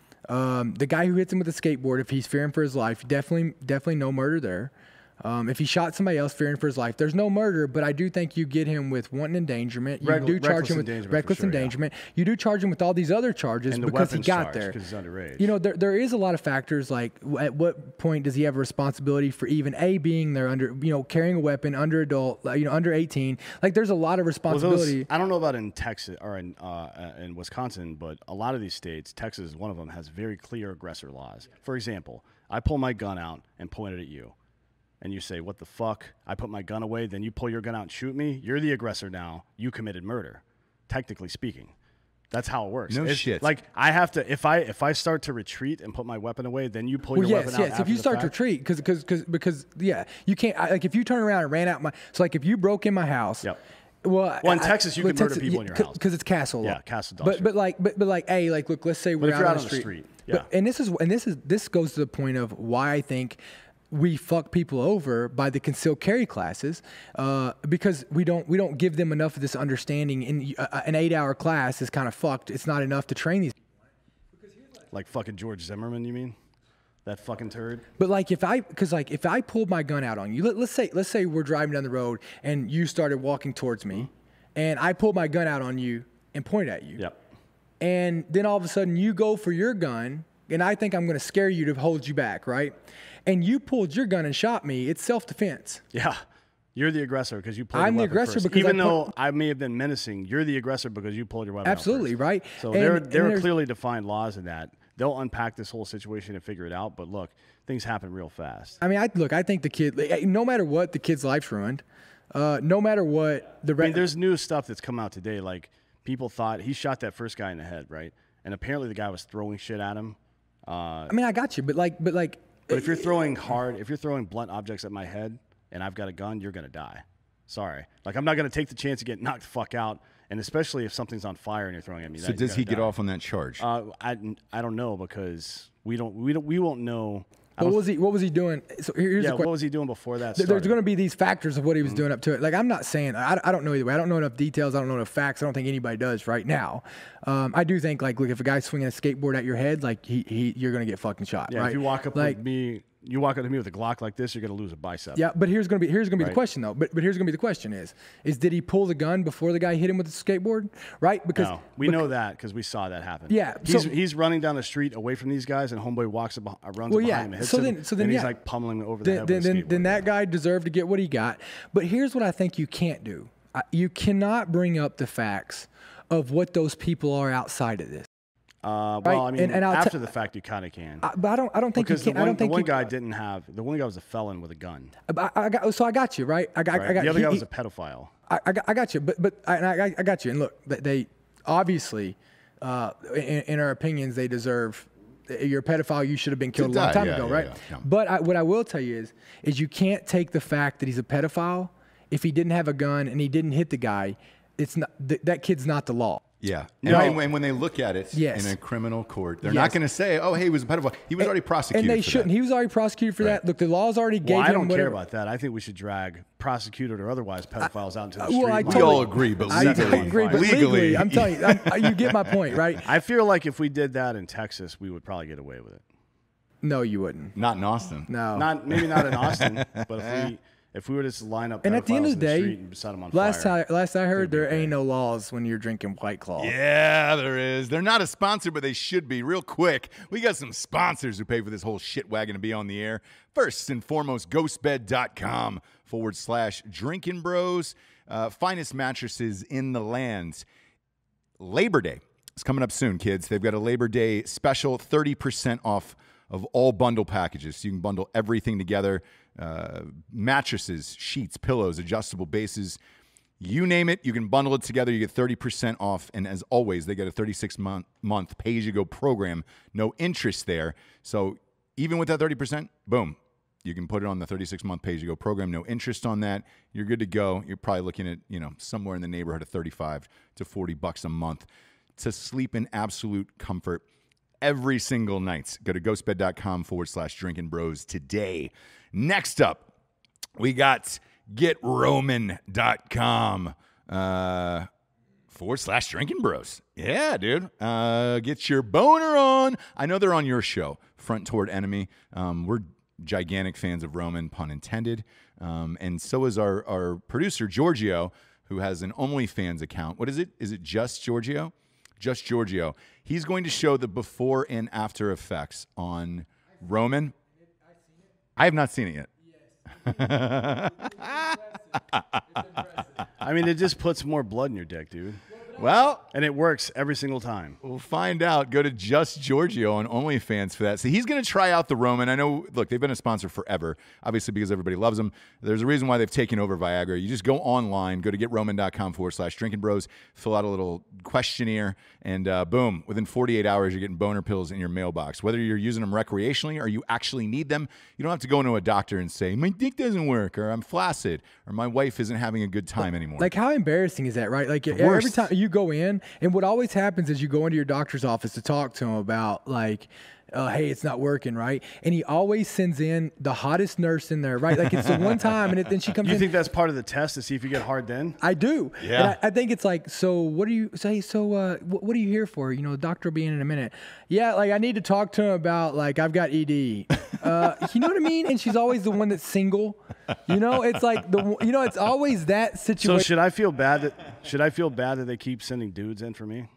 The guy who hits him with a skateboard, if he's fearing for his life, definitely no murder there. If he shot somebody else fearing for his life, there's no murder, but I do think you get him with wanton endangerment. You do charge him with reckless endangerment. Yeah. You do charge him with all these other charges and because he got there. Because he's underage. You know, there is a lot of factors like at what point does he have a responsibility for even being there under, carrying a weapon under adult, under 18. Like there's a lot of responsibility. I don't know about in Texas or in Wisconsin, but a lot of these states, Texas is one of them, has very clear aggressor laws. For example, I pull my gun out and point it at you. And you say, what the fuck? I put my gun away, then you pull your gun out and shoot me? You're the aggressor now. You committed murder, technically speaking. That's how it works. No shit. Like I have to, if I start to retreat and put my weapon away, then you pull your weapon out. Yes. If you start to retreat, because you can't. Like if you turn around and ran out so like if you broke in my house. Yep. Well, in Texas, you can murder people in your house because it's castle law. Yeah, castle dog. But hey, like look, let's say we're out on the street. Yeah. This goes to the point of why I think we fuck people over by the concealed carry classes because we don't give them enough of this understanding. In an 8-hour class is kind of fucked. It's not enough to train these people. Like fucking George Zimmerman, you mean? That fucking turd. But like if I pulled my gun out on you, let's say we're driving down the road and you started walking towards me, and I pulled my gun out on you and pointed at you. Yep. And then all of a sudden you go for your gun, and I think I'm going to scare you to hold you back, right? And you pulled your gun and shot me. It's self-defense. Yeah. You're the aggressor because you pulled I'm your the weapon aggressor first. because Even though I may have been menacing, you're the aggressor because you pulled your weapon Absolutely, out first. right? So And there are there's- clearly defined laws in that. They'll unpack this whole situation and figure it out. But look, things happen real fast. I mean, I think the kid, no matter what, the kid's life's ruined. No matter what, there's new stuff that's come out today. Like people thought he shot that first guy in the head, right? And apparently the guy was throwing shit at him. I mean, I got you, but if you're throwing blunt objects at my head and I've got a gun, you're gonna die. Sorry. Like I'm not gonna take the chance of getting knocked the fuck out, and especially if something's on fire and you're throwing at me. So does he get off on that charge? I don't know because we won't know. What was he doing? So here's the question. What was he doing before that? There's going to be these factors of what he was doing up to it. Like I'm not saying I don't know either way. I don't know enough details. I don't know enough facts. I don't think anybody does right now. I do think like look, if a guy's swinging a skateboard at your head, like you're going to get fucking shot. Yeah, right? if you walk up like, with me, you walk up to me with a Glock like this, you're gonna lose a bicep. Yeah, but here's gonna be the Right. question though. But here's gonna be the question is did he pull the gun before the guy hit him with the skateboard? Right? Because No, we know that because we saw that happen. Yeah, he's running down the street away from these guys, and homeboy runs Well, up behind yeah. him and hits So him. then- and he's yeah. like pummeling over the head with a then skateboard. that guy deserved to get what he got. But here's what I think you can't do. You cannot bring up the facts of what those people are outside of this. Well, Right, I mean, and I'll after the fact, you kind of can. But I don't think Because you can. I don't think the one you, guy didn't have. The one guy was a felon with a gun. I got you right. I got. Right? The other guy was a pedophile. I got you. But I got you. And look, they obviously, in our opinions, they deserve. You're a pedophile. You should have been killed a long die, time yeah, ago, yeah, right? yeah. But what I will tell you is you can't take the fact that he's a pedophile. If he didn't have a gun and he didn't hit the guy, it's not that kid's not the law. Yeah. No. And when they look at it Yes. in a criminal court, they're Yes. not going to say, oh, hey, he was a pedophile. He was already prosecuted. And they for shouldn't. that. He was already prosecuted for that. Look, the laws already gave Well, him I don't care whatever. about that. I think we should drag prosecuted or otherwise pedophiles out into the well, street. I and We totally- all agree, but I legally, agree, but legally, I'm telling you, you get my point, right? I feel like if we did that in Texas, we would probably get away with it. No, you wouldn't. not in Austin. No. Maybe not in Austin, but if we were to just line up And at the end pedophiles of the in day, street and set them on last fire. I heard, there ain't no laws when you're drinking White Claw. Yeah, there is. They're not a sponsor, but they should be. Real quick, we got some sponsors who pay for this whole shit wagon to be on the air. First and foremost, ghostbed.com/drinking bros. Finest mattresses in the land. Labor Day is coming up soon, kids. They've got a Labor Day special, 30% off of all bundle packages. So you can bundle everything together. Mattresses, sheets, pillows, adjustable bases, you name it, you can bundle it together. You get 30% off. And as always, they get a 36-month pay-as-you-go program. No interest there. So even with that 30%, boom, you can put it on the 36-month pay-as-you-go program. No interest on that. You're good to go. You're probably looking at, somewhere in the neighborhood of $35 to $40 a month to sleep in absolute comfort every single night. Go to ghostbed.com/drinking bros today. Next up, we got GetRoman.com /drinking bros. Yeah, dude. Get your boner on. I know they're on your show, Front Toward Enemy. We're gigantic fans of Roman, pun intended. And so is our producer, Giorgio, who has an OnlyFans account. What is it? Is it Just Giorgio? Just Giorgio. He's going to show the before and after effects on Roman. I have not seen it yet. I mean, it just puts more blood in your dick, dude. Well, And it works every single time. we'll find out. Go to Just Giorgio on OnlyFans for that. So he's going to try out the Roman. I know, look, they've been a sponsor forever, obviously because everybody loves them. There's a reason why they've taken over Viagra. You just go online, go to GetRoman.com/drinking bros, fill out a little questionnaire, and boom, within 48 hours, you're getting boner pills in your mailbox. Whether you're using them recreationally or you actually need them, you don't have to go into a doctor and say, my dick doesn't work, or I'm flaccid, or my wife isn't having a good time anymore. Like, how embarrassing is that, right? Like, every worst. time you go in, and what always happens is you go into your doctor's office to talk to him about, like, hey, it's not working, right? And he always sends in the hottest nurse in there, right? Like, it's the one time, and then she comes You in. think that's part of the test to see if you get hard then? I do. Yeah. And I think it's like, so what do you say? So what are you here for? The doctor will be in a minute. Yeah, like I need to talk to him about, like, I've got ED. You know what I mean? And she's always the one that's single. It's like it's always that So situation. should I feel bad that they keep sending dudes in for me?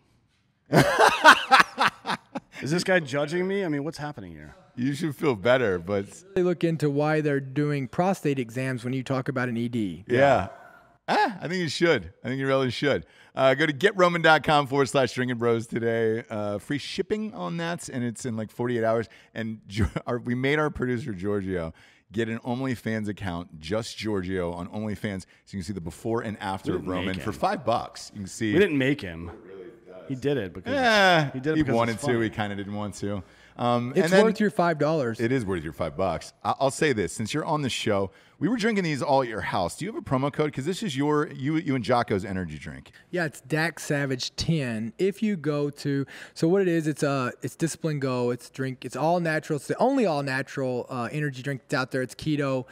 Is this guy judging me? I mean, what's happening here? You should feel better, but They look into why they're doing prostate exams when you talk about an ED. yeah. I think you should. I think you really should. Go to GetRoman.com /drinking bros today. Free shipping on that, and it's in like 48 hours. And we made our producer, Giorgio, get an OnlyFans account, Just Giorgio, on OnlyFans, so you can see the before and after of didn't Roman make for him. $5. You can see. We didn't make him. He did it because He he did it because wanted it's to. funny. He kind of didn't want to. It's and then- worth your $5. It is worth your $5. I'll say this: since you're on the show, we were drinking these all at your house. Do you have a promo code? Because this is you and Jocko's energy drink. Yeah, it's Dax Savage 10. If you go to, so what it is, it's Discipline Go. It's all natural. It's the only all natural energy drink that's out there. It's keto.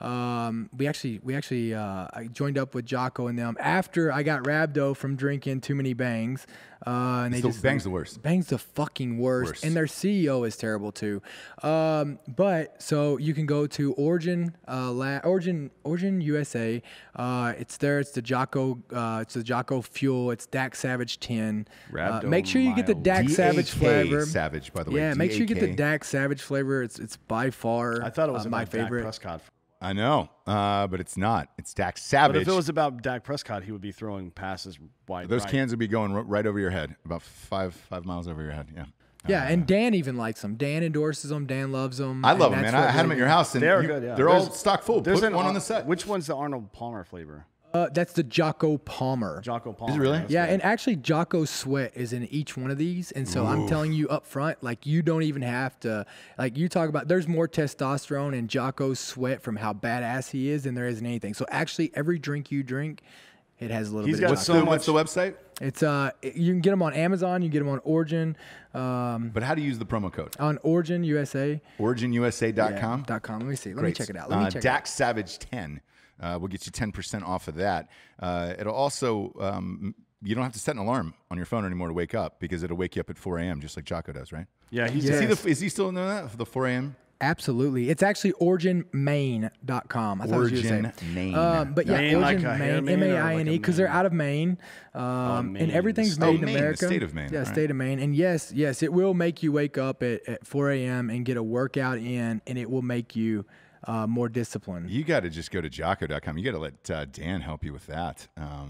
I joined up with Jocko and them after I got rhabdo from drinking too many bangs. And they So just Bang's the worst. Bang's the fucking worst. Worst. And their CEO Brazil is terrible too. But so you can go to Origin USA. It's there. It's the Jocko Fuel. It's Dak Savage 10. Make sure you get the Dak Savage flavor. Savage, by the way. Yeah, make sure you get the DAK. Dak Savage flavor. It's by far I thought it was my about Dak favorite. Prescott. I know, but it's not. It's Dak But Savage. if it was about Dak Prescott, he would be throwing passes wide. Those right. cans would be going right over your head, about five miles over your head. Yeah. Yeah, and Dan even likes them. Dan endorses them. Dan loves them. I love them, man. I had them at your house, and They are good, yeah. they're all There's- stock full. There's Put an one on the set. Which one's the Arnold Palmer flavor? That's the Jocko Palmer. Jocko Palmer. Is it really? That's Yeah, good. and actually Jocko Sweat is in each one of these. And so I'm telling you up front, like you don't even have to, like you talk about, there's more testosterone in Jocko Sweat from how badass he is than there is in anything. So actually every drink you drink, it has a little He's bit of got Jocko. so What's the website? It's you can get them on Amazon, you can get them on Origin, But how do you use the promo code? on Origin USA. OriginUSA.com. .com. Let me see. Let me Great. check it out. Let me check it out. Dak Savage 10 will get you 10% off of that. It'll also, you don't have to set an alarm on your phone anymore to wake up because it'll wake you up at 4 a.m. just like Jocko does, right? Yeah, he's Yeah. Is he still doing that for the 4 a.m.? Absolutely. It's actually originmaine.com. I thought you were Origin saying. Maine. But yeah, Maine, like Origin a hair Maine, Maine or M-A-I-N-E, like a because they're Maine? out of Maine. And Maine. everything's Oh, made in Maine, the America. state of Maine, Yeah, right. state of Maine. And yes, it will make you wake up at 4 a.m. and get a workout in, and it will make you more disciplined. You got to just go to Jocko.com. You got to let Dan help you with that.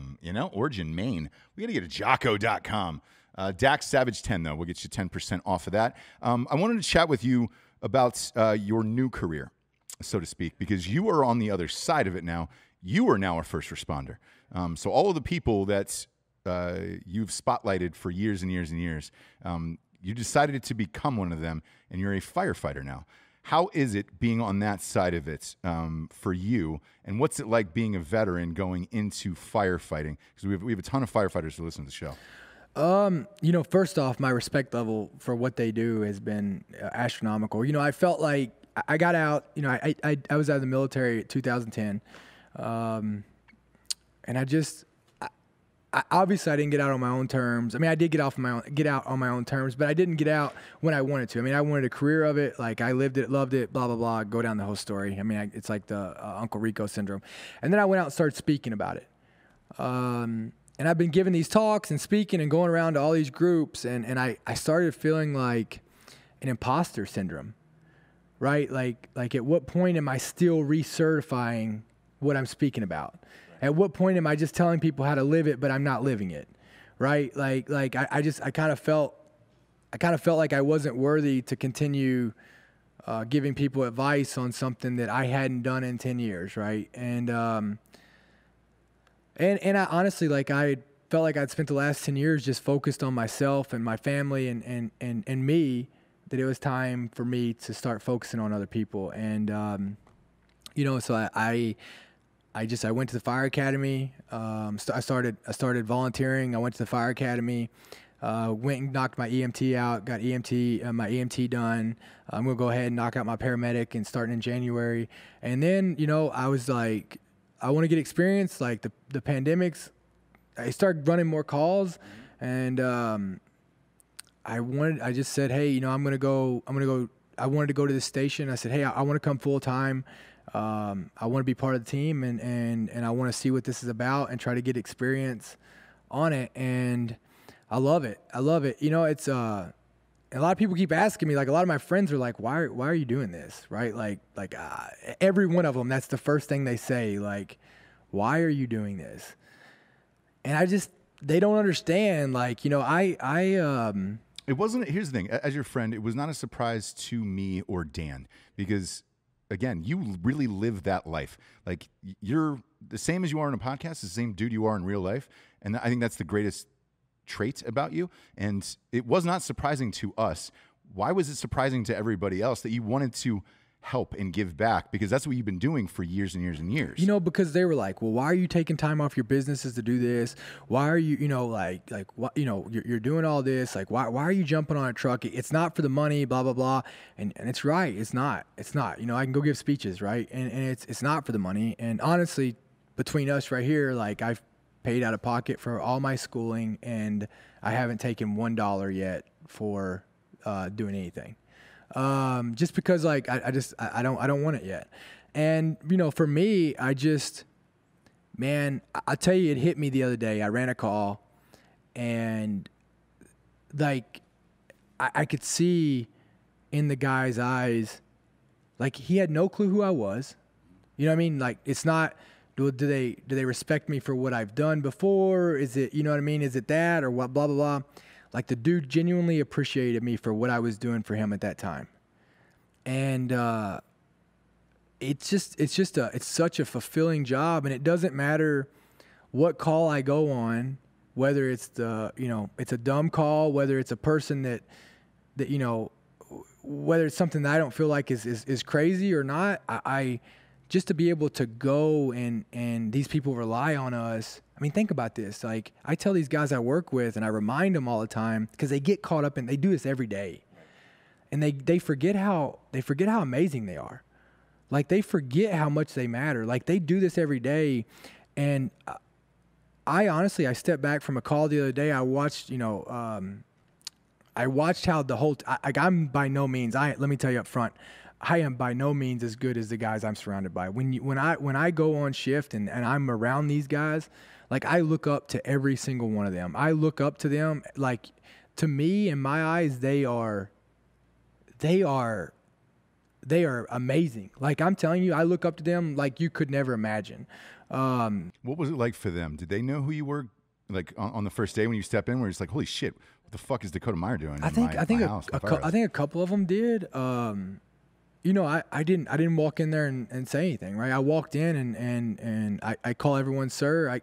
Origin Maine. We got to get to Jocko.com. Dak Savage 10, though, will get you 10% off of that. I wanted to chat with you about your new career, so to speak, because you are on the other side of it now. You are now a first responder. So all of the people that you've spotlighted for years and years and years, you decided to become one of them, and you're a firefighter now. How is it being on that side of it for you, and what's it like being a veteran going into firefighting? Because we have a ton of firefighters who listen to the show. First off, my respect level for what they do has been astronomical. I felt like I got out, I was out of the military in 2010. And obviously I didn't get out on my own terms. I mean, I did get out on my own terms, but I didn't get out when I wanted to. I mean, I wanted a career of it. Like I lived it, loved it, blah, blah, blah, go down the whole story. I mean, it's like the Uncle Rico syndrome. And then I went out and started speaking about it. And I've been giving these talks and speaking and going around to all these groups, and I started feeling like an imposter syndrome, right? Like at what point am I still recertifying what I'm speaking about? At what point am I just telling people how to live it, but I'm not living it, right? I kind of felt like I wasn't worthy to continue giving people advice on something that I hadn't done in 10 years, right? And I honestly, I felt like I'd spent the last 10 years just focused on myself and my family and me, that it was time for me to start focusing on other people. And, so I went to the fire academy. I started volunteering. I went to the fire academy, went and knocked my EMT out, got my EMT done. I'm going to go ahead and knock out my paramedic and starting in January. And then, I was like, I want to get experience. Like the pandemics, I started running more calls, and I just said, hey, I wanted to go to this station. I said, hey, I want to come full time. I want to be part of the team, and I want to see what this is about and try to get experience on it. And I love it. It's a lot of people keep asking me, like a lot of my friends are like, why are you doing this? Right. Every one of them, that's the first thing they say. Like, why are you doing this? And they don't understand. It wasn't, here's the thing, as your friend, it was not a surprise to me or Dan, because again, you really live that life. Like you're the same as you are in a podcast, the same dude you are in real life. And I think that's the greatest trait about you. And it was not surprising to us. Why was it surprising to everybody else that you wanted to help and give back? Because that's what you've been doing for years and years and years. Because they were like, well, why are you taking time off your businesses to do this? Why are you, you're doing all this. Like, why are you jumping on a truck? It's not for the money, blah, blah, blah. And it's right. It's not. I can go give speeches, right? And it's not for the money. And honestly, between us right here, I've paid out of pocket for all my schooling, and I haven't taken $1 yet for doing anything. Just because like I don't want it yet. And you know, for me, man, I tell you, it hit me the other day. I ran a call, and like I could see in the guy's eyes, like he had no clue who I was. You know what I mean? Like it's not, do they respect me for what I've done before? Is it, you know what I mean? Is it that or what, blah, blah, blah. Like the dude genuinely appreciated me for what I was doing for him at that time. And it's such a fulfilling job, and it doesn't matter what call I go on, whether it's it's a dumb call, whether it's a person that you know, whether it's something that I don't feel like is crazy or not. I just to be able to go and these people rely on us. I mean, think about this. Like I tell these guys I work with, and I remind them all the time, because they get caught up and they do this every day, and they forget how amazing they are. Like they forget how much they matter. Like they do this every day, and I honestly stepped back from a call the other day. I watched how the whole I'm by no means, let me tell you up front, I am by no means as good as the guys I'm surrounded by. When I go on shift and I'm around these guys, like I look up to every single one of them. I look up to them. Like to me, in my eyes, they are amazing. Like I'm telling you, I look up to them like you could never imagine. What was it like for them? Did they know who you were? Like on the first day when you step in, where it's like, holy shit, what the fuck is Dakota Meyer doing? I think a couple of them did. You know, I didn't walk in there and say anything, right? I walked in and I call everyone sir.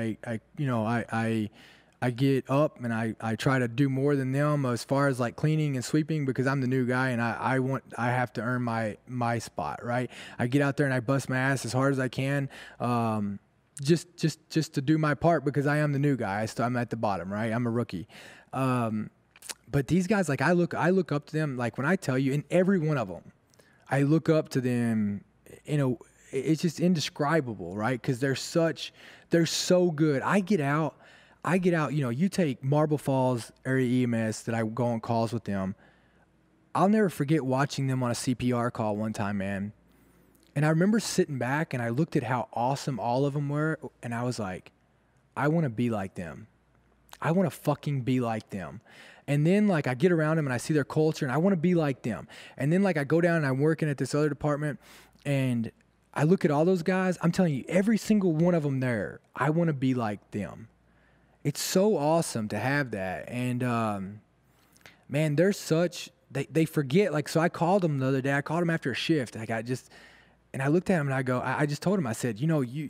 I get up and I try to do more than them as far as like cleaning and sweeping, because I'm the new guy and I have to earn my spot, right? I get out there and I bust my ass as hard as I can. Just to do my part, because I am the new guy. I'm at the bottom, right? I'm a rookie. But these guys, like I look up to them. Like when I tell you, in every one of them, I look up to them. It's just indescribable, right? Because they're so good. I get out. You know, you take Marble Falls area EMS that I go on calls with them. I'll never forget watching them on a CPR call one time, man. And I remember sitting back and I looked at how awesome all of them were, and I was like, I want to be like them. I want to fucking be like them. And then like I get around them and I see their culture and I want to be like them. And then like I go down and I'm working at this other department and I look at all those guys. I'm telling you, every single one of them there, I want to be like them. It's so awesome to have that. And man, they're they forget. Like, so I called them the other day. I called them after a shift. Like and I looked at him and I go, I just told him, I said,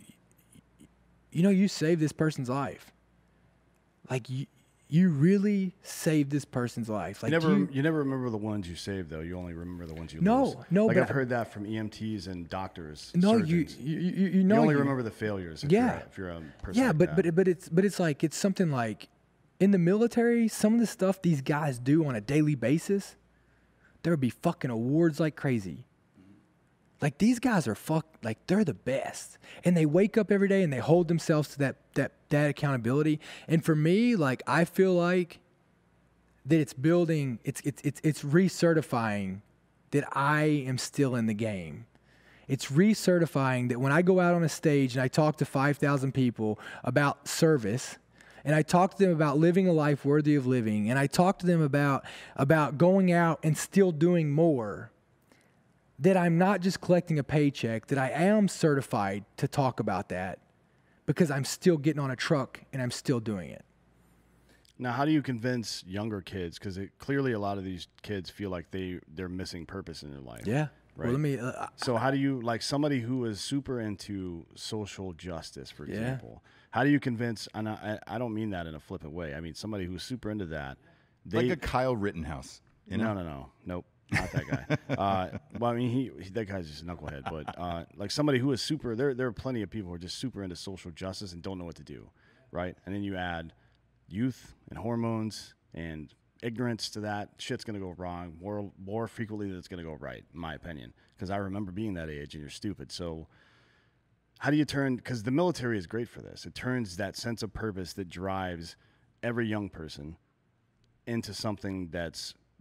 you saved this person's life. Like you really saved this person's life. Like you never remember the ones you saved though. You only remember the ones you lose. No. Like I've heard that from EMTs and doctors. No, surgeons. you know. You only remember the failures. If you're a person. Yeah, like but it's like, it's something like in the military, some of the stuff these guys do on a daily basis, there would be fucking awards like crazy. Like these guys are like they're the best, and they wake up every day and they hold themselves to that accountability. And for me, like I feel like that it's recertifying that I am still in the game. It's recertifying that when I go out on a stage and I talk to 5,000 people about service, and I talk to them about living a life worthy of living, and I talk to them about going out and still doing more, that I'm not just collecting a paycheck, that I am certified to talk about that because I'm still getting on a truck and I'm still doing it. Now, how do you convince younger kids? Because clearly a lot of these kids feel like they're missing purpose in their life. Yeah. Right? Well, let me. So how do you, like somebody who is super into social justice, for example, how do you convince, and I don't mean that in a flippant way. I mean somebody who's super into that. Like a Kyle Rittenhouse. You know? No. Nope. Not that guy. Well, I mean, that guy's just a knucklehead. But like somebody who is super, there are plenty of people who are just super into social justice and don't know what to do, right? And then you add youth and hormones and ignorance to that. Shit's gonna go wrong more frequently than it's gonna go right, in my opinion. Because I remember being that age, and you're stupid. So how do you turn? Because the military is great for this. It turns that sense of purpose that drives every young person into something that's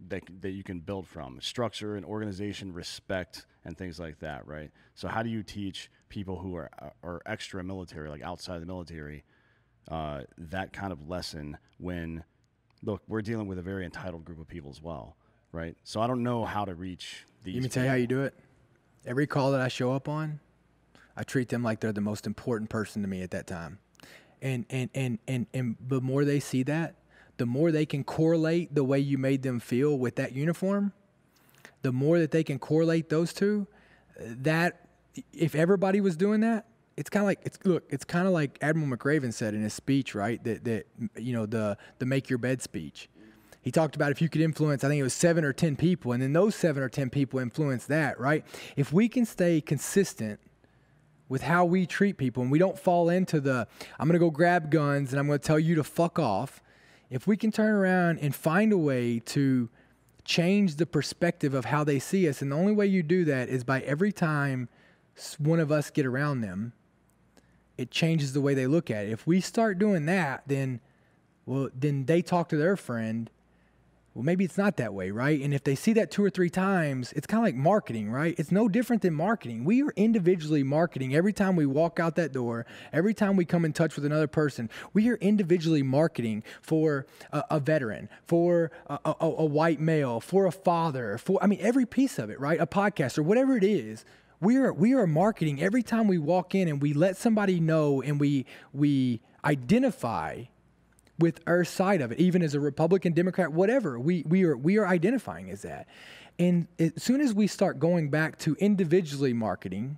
that you can build from: structure and organization, respect, and things like that, right? So how do you teach people who are extra military, like outside the military, that kind of lesson when, look, we're dealing with a very entitled group of people as well, right? So I don't know how to reach these. Let me tell you how you do it. Every call that I show up on, I treat them like they're the most important person to me at that time. And the more they see that, the more they can correlate the way you made them feel with that uniform, the more that they can correlate those two, that if everybody was doing that, it's kind of like Admiral McRaven said in his speech, right? That you know, the make your bed speech. He talked about if you could influence, I think it was 7 or 10 people, and then those 7 or 10 people influence that, right? If we can stay consistent with how we treat people and we don't fall into I'm going to go grab guns and I'm going to tell you to fuck off. If we can turn around and find a way to change the perspective of how they see us, and the only way you do that is by every time one of us get around them, it changes the way they look at it. If we start doing that, then they talk to their friend. Well, maybe it's not that way, right? And if they see that 2 or 3 times, it's kind of like marketing, right? It's no different than marketing. We are individually marketing every time we walk out that door, every time we come in touch with another person. We are individually marketing for a veteran, for a white male, for a father, every piece of it, right? A podcaster, whatever it is. We are marketing every time we walk in and we let somebody know and we identify with our side of it, even as a Republican, Democrat, whatever, we are identifying as that. And as soon as we start going back to individually marketing,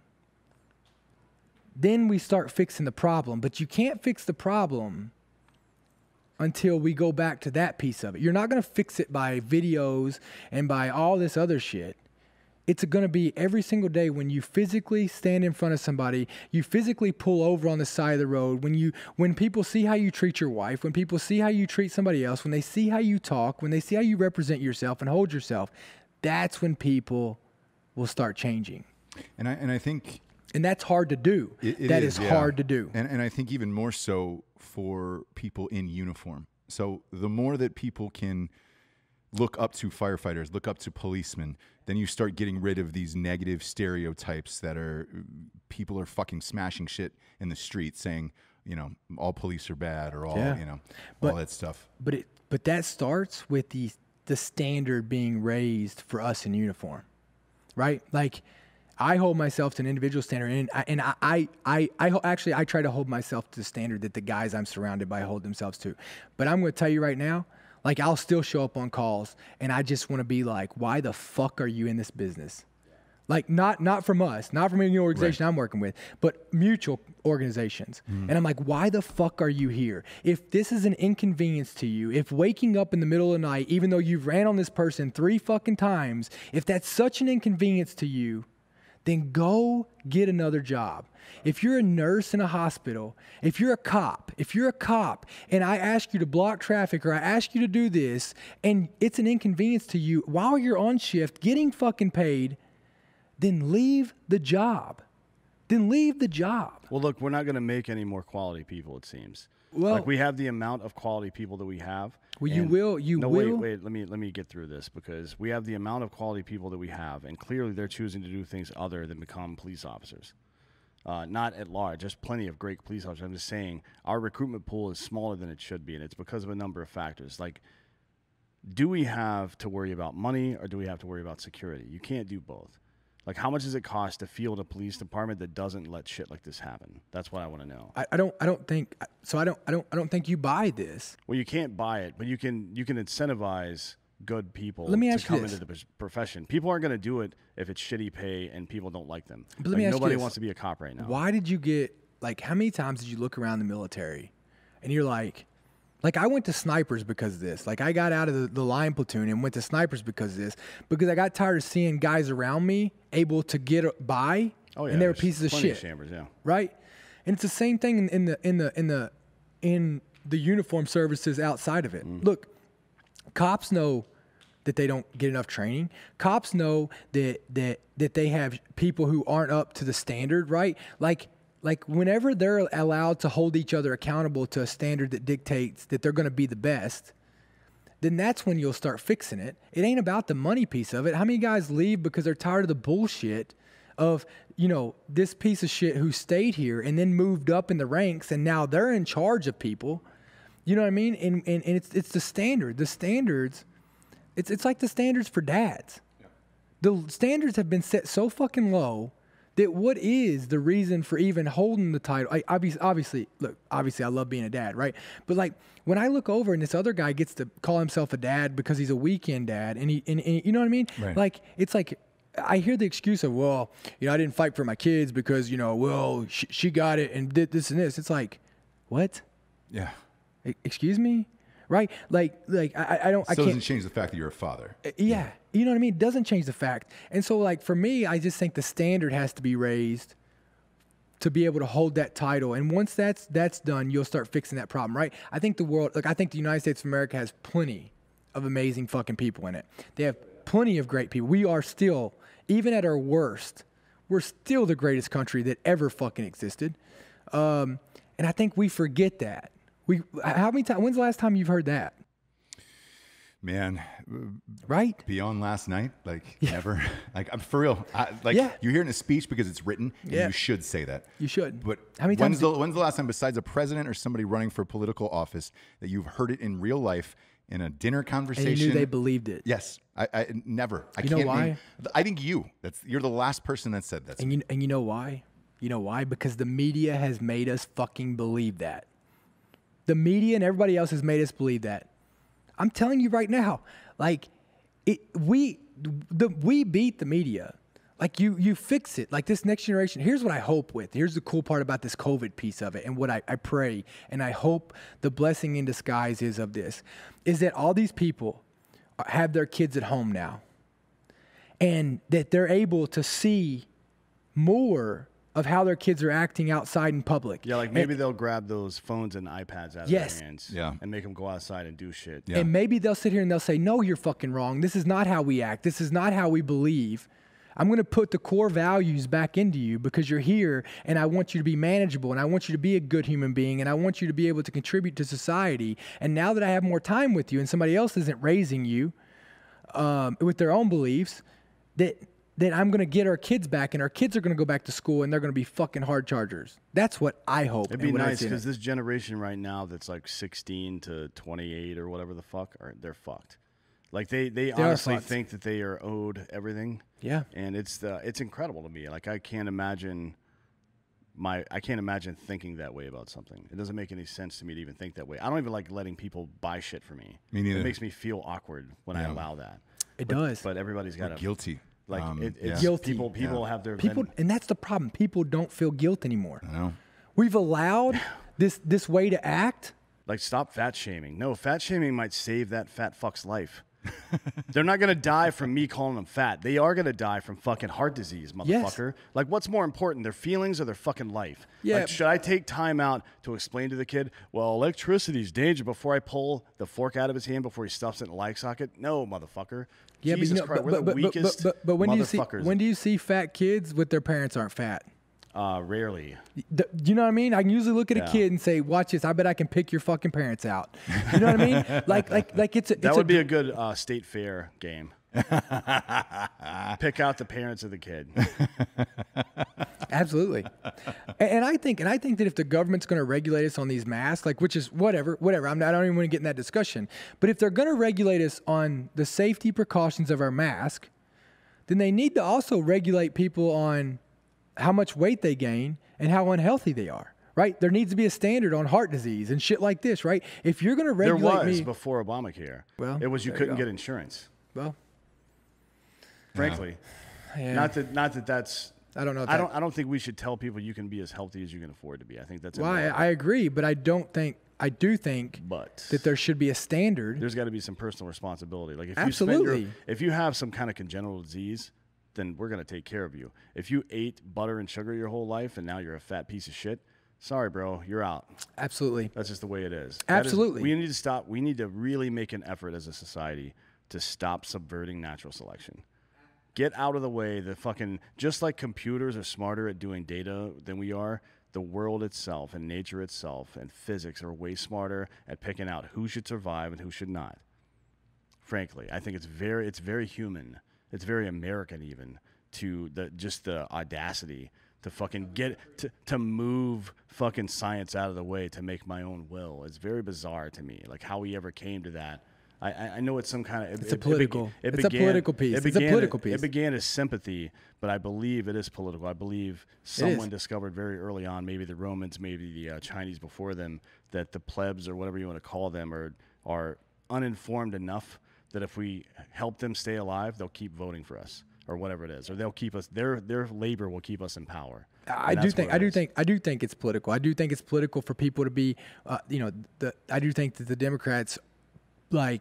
then we start fixing the problem. But you can't fix the problem until we go back to that piece of it. You're not going to fix it by videos and by all this other shit. It's going to be every single day when you physically stand in front of somebody, you physically pull over on the side of the road, when people see how you treat your wife, when people see how you treat somebody else, when they see how you talk, when they see how you represent yourself and hold yourself, that's when people will start changing. And I think... And that's hard to do. That is hard to do. And I think even more so for people in uniform. So the more that people can look up to firefighters, look up to policemen, then you start getting rid of these negative stereotypes that people are fucking smashing shit in the street saying, you know, all police are bad or all, all that stuff. But that starts with the standard being raised for us in uniform, right? Like, I hold myself to an individual standard, and I try to hold myself to the standard that the guys I'm surrounded by hold themselves to. But I'm going to tell you right now, like, I'll still show up on calls, and I just want to be like, why the fuck are you in this business? Like, not from us, not from any organization I'm working with, but mutual organizations. And I'm like, why the fuck are you here? If this is an inconvenience to you, if waking up in the middle of the night, even though you've ran on this person 3 fucking times, if that's such an inconvenience to you, then go get another job. If you're a nurse in a hospital, if you're a cop and I ask you to block traffic or I ask you to do this and it's an inconvenience to you while you're on shift getting fucking paid, then leave the job. Well, look, we're not going to make any more quality people, it seems. Well, like, we have the amount of quality people that we have. Well, you will. Wait. Let me get through this, because we have the amount of quality people that we have, and clearly they're choosing to do things other than become police officers. Not at large. There's plenty of great police officers. I'm just saying our recruitment pool is smaller than it should be, and it's because of a number of factors. Like, do we have to worry about money or do we have to worry about security? You can't do both. Like, how much does it cost to field a police department that doesn't let shit like this happen? That's what I want to know. I don't think you buy this. Well, you can't buy it, but you can incentivize good people to come into the profession. People aren't going to do it if it's shitty pay and people don't like them. But let me ask you nobody this. wants to be a cop right now. Why did you get, like, how many times did you look around the military and you're like, I went to snipers because of this. Like, I got out of the line platoon and went to snipers because of this, because I got tired of seeing guys around me able to get by, and they were pieces of shit. Chambers, yeah. Right? And it's the same thing in the uniform services outside of it. Look, cops know that they don't get enough training. Cops know that they have people who aren't up to the standard, right? Like, whenever they're allowed to hold each other accountable to a standard that dictates that they're going to be the best, then that's when you'll start fixing it. It ain't about the money piece of it. How many guys leave because they're tired of the bullshit of, you know, this piece of shit who stayed here and then moved up in the ranks and now they're in charge of people. You know what I mean? And it's the standard. The standards, it's like the standards for dads. Yeah. The standards have been set so fucking low that what is the reason for even holding the title? Obviously, I love being a dad, right? But like when I look over and this other guy gets to call himself a dad because he's a weekend dad, and you know what I mean? Right. Like it's like I hear the excuse of, well, you know, I didn't fight for my kids because, you know, well, she got it and did this and this. It's like, what? Yeah. Excuse me? Right? Like I don't. Still doesn't change the fact that you're a father. Yeah. You know what I mean? It doesn't change the fact. And so, like, for me, I just think the standard has to be raised to be able to hold that title. And once that's done, you'll start fixing that problem, right? I think I think the United States of America has plenty of amazing fucking people in it. They have plenty of great people. We are still, even at our worst, we're still the greatest country that ever fucking existed. And I think we forget that. How many times? When's the last time you've heard that? Man, right? Beyond last night, like never. Like I'm for real. You hear it in a speech because it's written, and you should say that. You should. But how many times? When's the last time, besides a president or somebody running for political office, that you've heard it in real life in a dinner conversation? And you knew they believed it. Yes, I never. You know why? I think you're the last person that said that. And you know why? You know why? Because the media has made us fucking believe that. The media and everybody else has made us believe that. I'm telling you right now, like we beat the media. Like you fix it. Like this next generation. Here's what I hope with. Here's the cool part about this COVID piece of it, and what I pray and I hope the blessing in disguise is of this, is that all these people have their kids at home now, and that they're able to see more of how their kids are acting outside in public. Yeah, like maybe they'll grab those phones and iPads out of their hands and make them go outside and do shit. Yeah. And maybe they'll sit here and they'll say, no, you're fucking wrong. This is not how we act. This is not how we believe. I'm going to put the core values back into you because you're here, and I want you to be manageable, and I want you to be a good human being, and I want you to be able to contribute to society. And now that I have more time with you and somebody else isn't raising you with their own beliefs, then I'm going to get our kids back, and our kids are going to go back to school, and they're going to be fucking hard chargers. That's what I hope. It'd be nice because this generation right now that's like 16 to 28 or whatever the fuck, they're fucked. Like they honestly think that they are owed everything. Yeah. And it's incredible to me. Like I can't imagine thinking that way about something. It doesn't make any sense to me to even think that way. I don't even like letting people buy shit for me. Me neither. It makes me feel awkward when I allow that. It does. But everybody's got guilty. Like it's guilty. People have their and that's the problem. People don't feel guilt anymore. I know. We've allowed this way to act. Like stop fat shaming. No, fat shaming might save that fat fuck's life. They're not gonna die from me calling them fat. They are gonna die from fucking heart disease, motherfucker. Yes. Like what's more important, their feelings or their fucking life? Yeah. Like, should I take time out to explain to the kid, well, electricity's dangerous before I pull the fork out of his hand before he stuffs it in a light socket? No, motherfucker. Yeah, Jesus Christ, we're the weakest but when motherfuckers. When do you see fat kids with their parents aren't fat? Rarely. You know what I mean? I can usually look at a kid and say, "Watch this! I bet I can pick your fucking parents out." You know what I mean? Like it's that would be a good state fair game. Pick out the parents of the kid. Absolutely. And I think that if the government's going to regulate us on these masks, like which is whatever. I don't even want to get in that discussion. But if they're going to regulate us on the safety precautions of our mask, then they need to also regulate people on how much weight they gain and how unhealthy they are, right? There needs to be a standard on heart disease and shit like this, right? If you're going to regulate there was before Obamacare. Well, it was you couldn't get insurance. Well, frankly, not that that's. I don't know. I don't think we should tell people you can be as healthy as you can afford to be. I think that's. Well, I agree, but I do think that there should be a standard. There's got to be some personal responsibility. Like if absolutely, if you have some kind of congenital disease, then we're going to take care of you. If you ate butter and sugar your whole life and now you're a fat piece of shit, sorry, bro, you're out. Absolutely. That's just the way it is. Absolutely. We need to stop. We need to really make an effort as a society to stop subverting natural selection. Get out of the way. Just like computers are smarter at doing data than we are, the world itself and nature itself and physics are way smarter at picking out who should survive and who should not. Frankly, I think it's very human. It's very American even to the audacity to fucking to move fucking science out of the way to make my own will. It's very bizarre to me, like how we ever came to that. I know it's some kind of... It's a political piece. It's a political piece. It began as sympathy, but I believe it is political. I believe someone discovered very early on, maybe the Romans, maybe the Chinese before them, that the plebs or whatever you want to call them are uninformed enough that if we help them stay alive, they'll keep voting for us or whatever it is, or they'll keep us. Their labor will keep us in power. I do think it's political. I do think it's political for people to be, I do think that the Democrats, I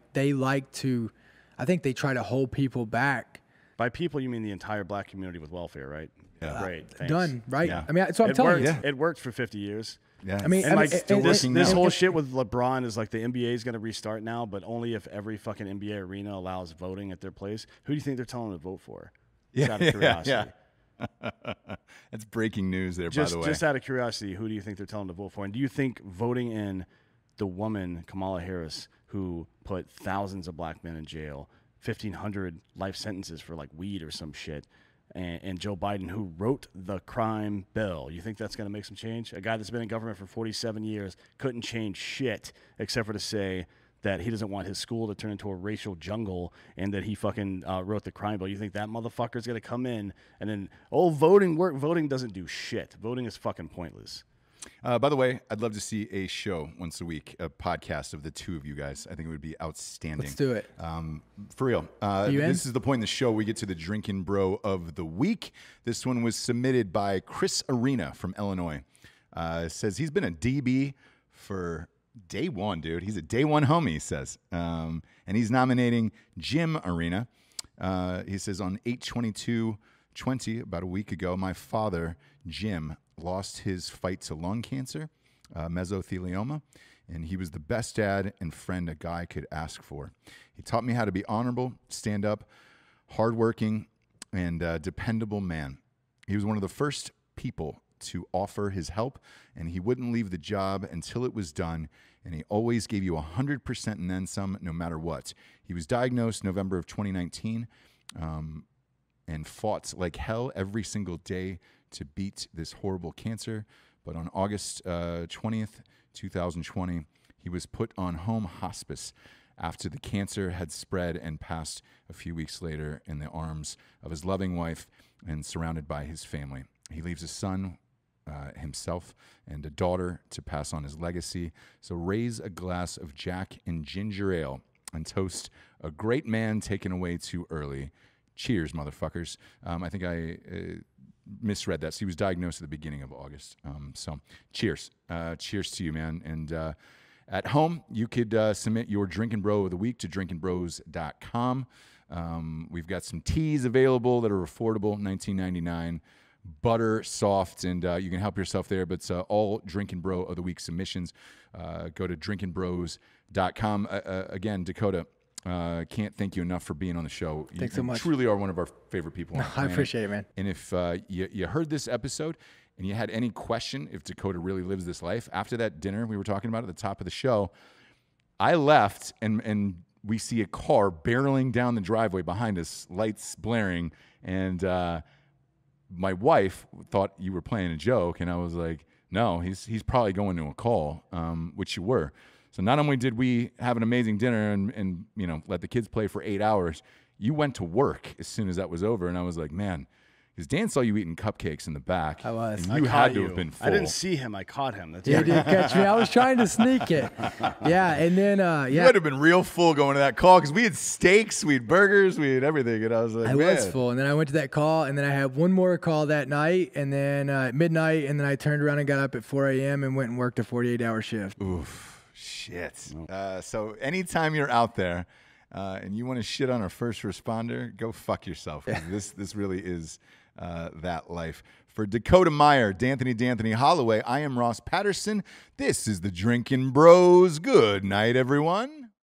think they try to hold people back. By people, you mean the entire black community with welfare, right? Yeah. Great. Thanks. Done, right? Yeah. I mean, so I'm telling you. It worked for 50 years. Yeah. I mean, This whole shit with LeBron is like the NBA is going to restart now, but only if every fucking NBA arena allows voting at their place. Who do you think they're telling them to vote for? Just out of curiosity. That's breaking news there, by the way. Just out of curiosity, who do you think they're telling to vote for? And do you think voting in the woman, Kamala Harris, who put thousands of black men in jail, 1,500 life sentences for like weed or some shit, and Joe Biden, who wrote the crime bill, you think that's going to make some change? A guy that's been in government for 47 years couldn't change shit except for to say that he doesn't want his school to turn into a racial jungle and that he fucking wrote the crime bill. You think that motherfucker's going to come in and then, voting doesn't do shit. Voting is fucking pointless. By the way, I'd love to see a show once a week, a podcast of the two of you guys. I think it would be outstanding. Let's do it. For real. You in? This is the point in the show we get to the Drinkin' Bro of the week. This one was submitted by Chris Arena from Illinois. Says he's been a DB for day one, dude. He's a day one homie, he says. And he's nominating Jim Arena. He says on 8/22/20, about a week ago, my father, Jim, lost his fight to lung cancer, mesothelioma, and he was the best dad and friend a guy could ask for. He taught me how to be honorable, stand up, hardworking, and dependable man. He was one of the first people to offer his help, and he wouldn't leave the job until it was done, and he always gave you 100% and then some, no matter what. He was diagnosed November of 2019 and fought like hell every single day to beat this horrible cancer. But on August 20th, 2020, he was put on home hospice after the cancer had spread and passed a few weeks later in the arms of his loving wife and surrounded by his family. He leaves a son, himself, and a daughter to pass on his legacy. So raise a glass of Jack and ginger ale and toast a great man taken away too early. Cheers, motherfuckers. I think I misread that. So he was diagnosed at the beginning of August. So cheers. Cheers to you, man. And at home, you could submit your Drinkin' Bro of the week to drinkinbros.com. We've got some teas available that are affordable, $19.99. Butter, soft, and you can help yourself there. But it's all Drinkin' Bro of the week submissions. Go to drinkinbros.com. Again, Dakota, can't thank you enough for being on the show. Thanks so much. You truly are one of our favorite people on the planet. I appreciate it, man. And if you heard this episode and you had any question if Dakota really lives this life, after that dinner we were talking about at the top of the show, I left and we see a car barreling down the driveway behind us, lights blaring, and my wife thought you were playing a joke, and I was like, no, he's probably going to a call, which you were. So not only did we have an amazing dinner and let the kids play for 8 hours, you went to work as soon as that was over, and I was like, man, because Dan saw you eating cupcakes in the back. I was. And you had to have been full. I didn't see him. I caught him. That's You did catch me. I was trying to sneak it. Yeah, and then You had to have been real full going to that call because we had steaks, we had burgers, we had everything, and I was like, I man. was full, and then I went to that call, and then I had one more call that night, and then at midnight, and then I turned around and got up at 4 a.m. and went and worked a 48-hour shift. Oof, shit. So anytime you're out there and you want to shit on a first responder, go fuck yourself. This really is that life. For Dakota Meyer, D'Anthony Holloway, I am Ross Patterson. This is the Drinkin' Bros. Good night, everyone.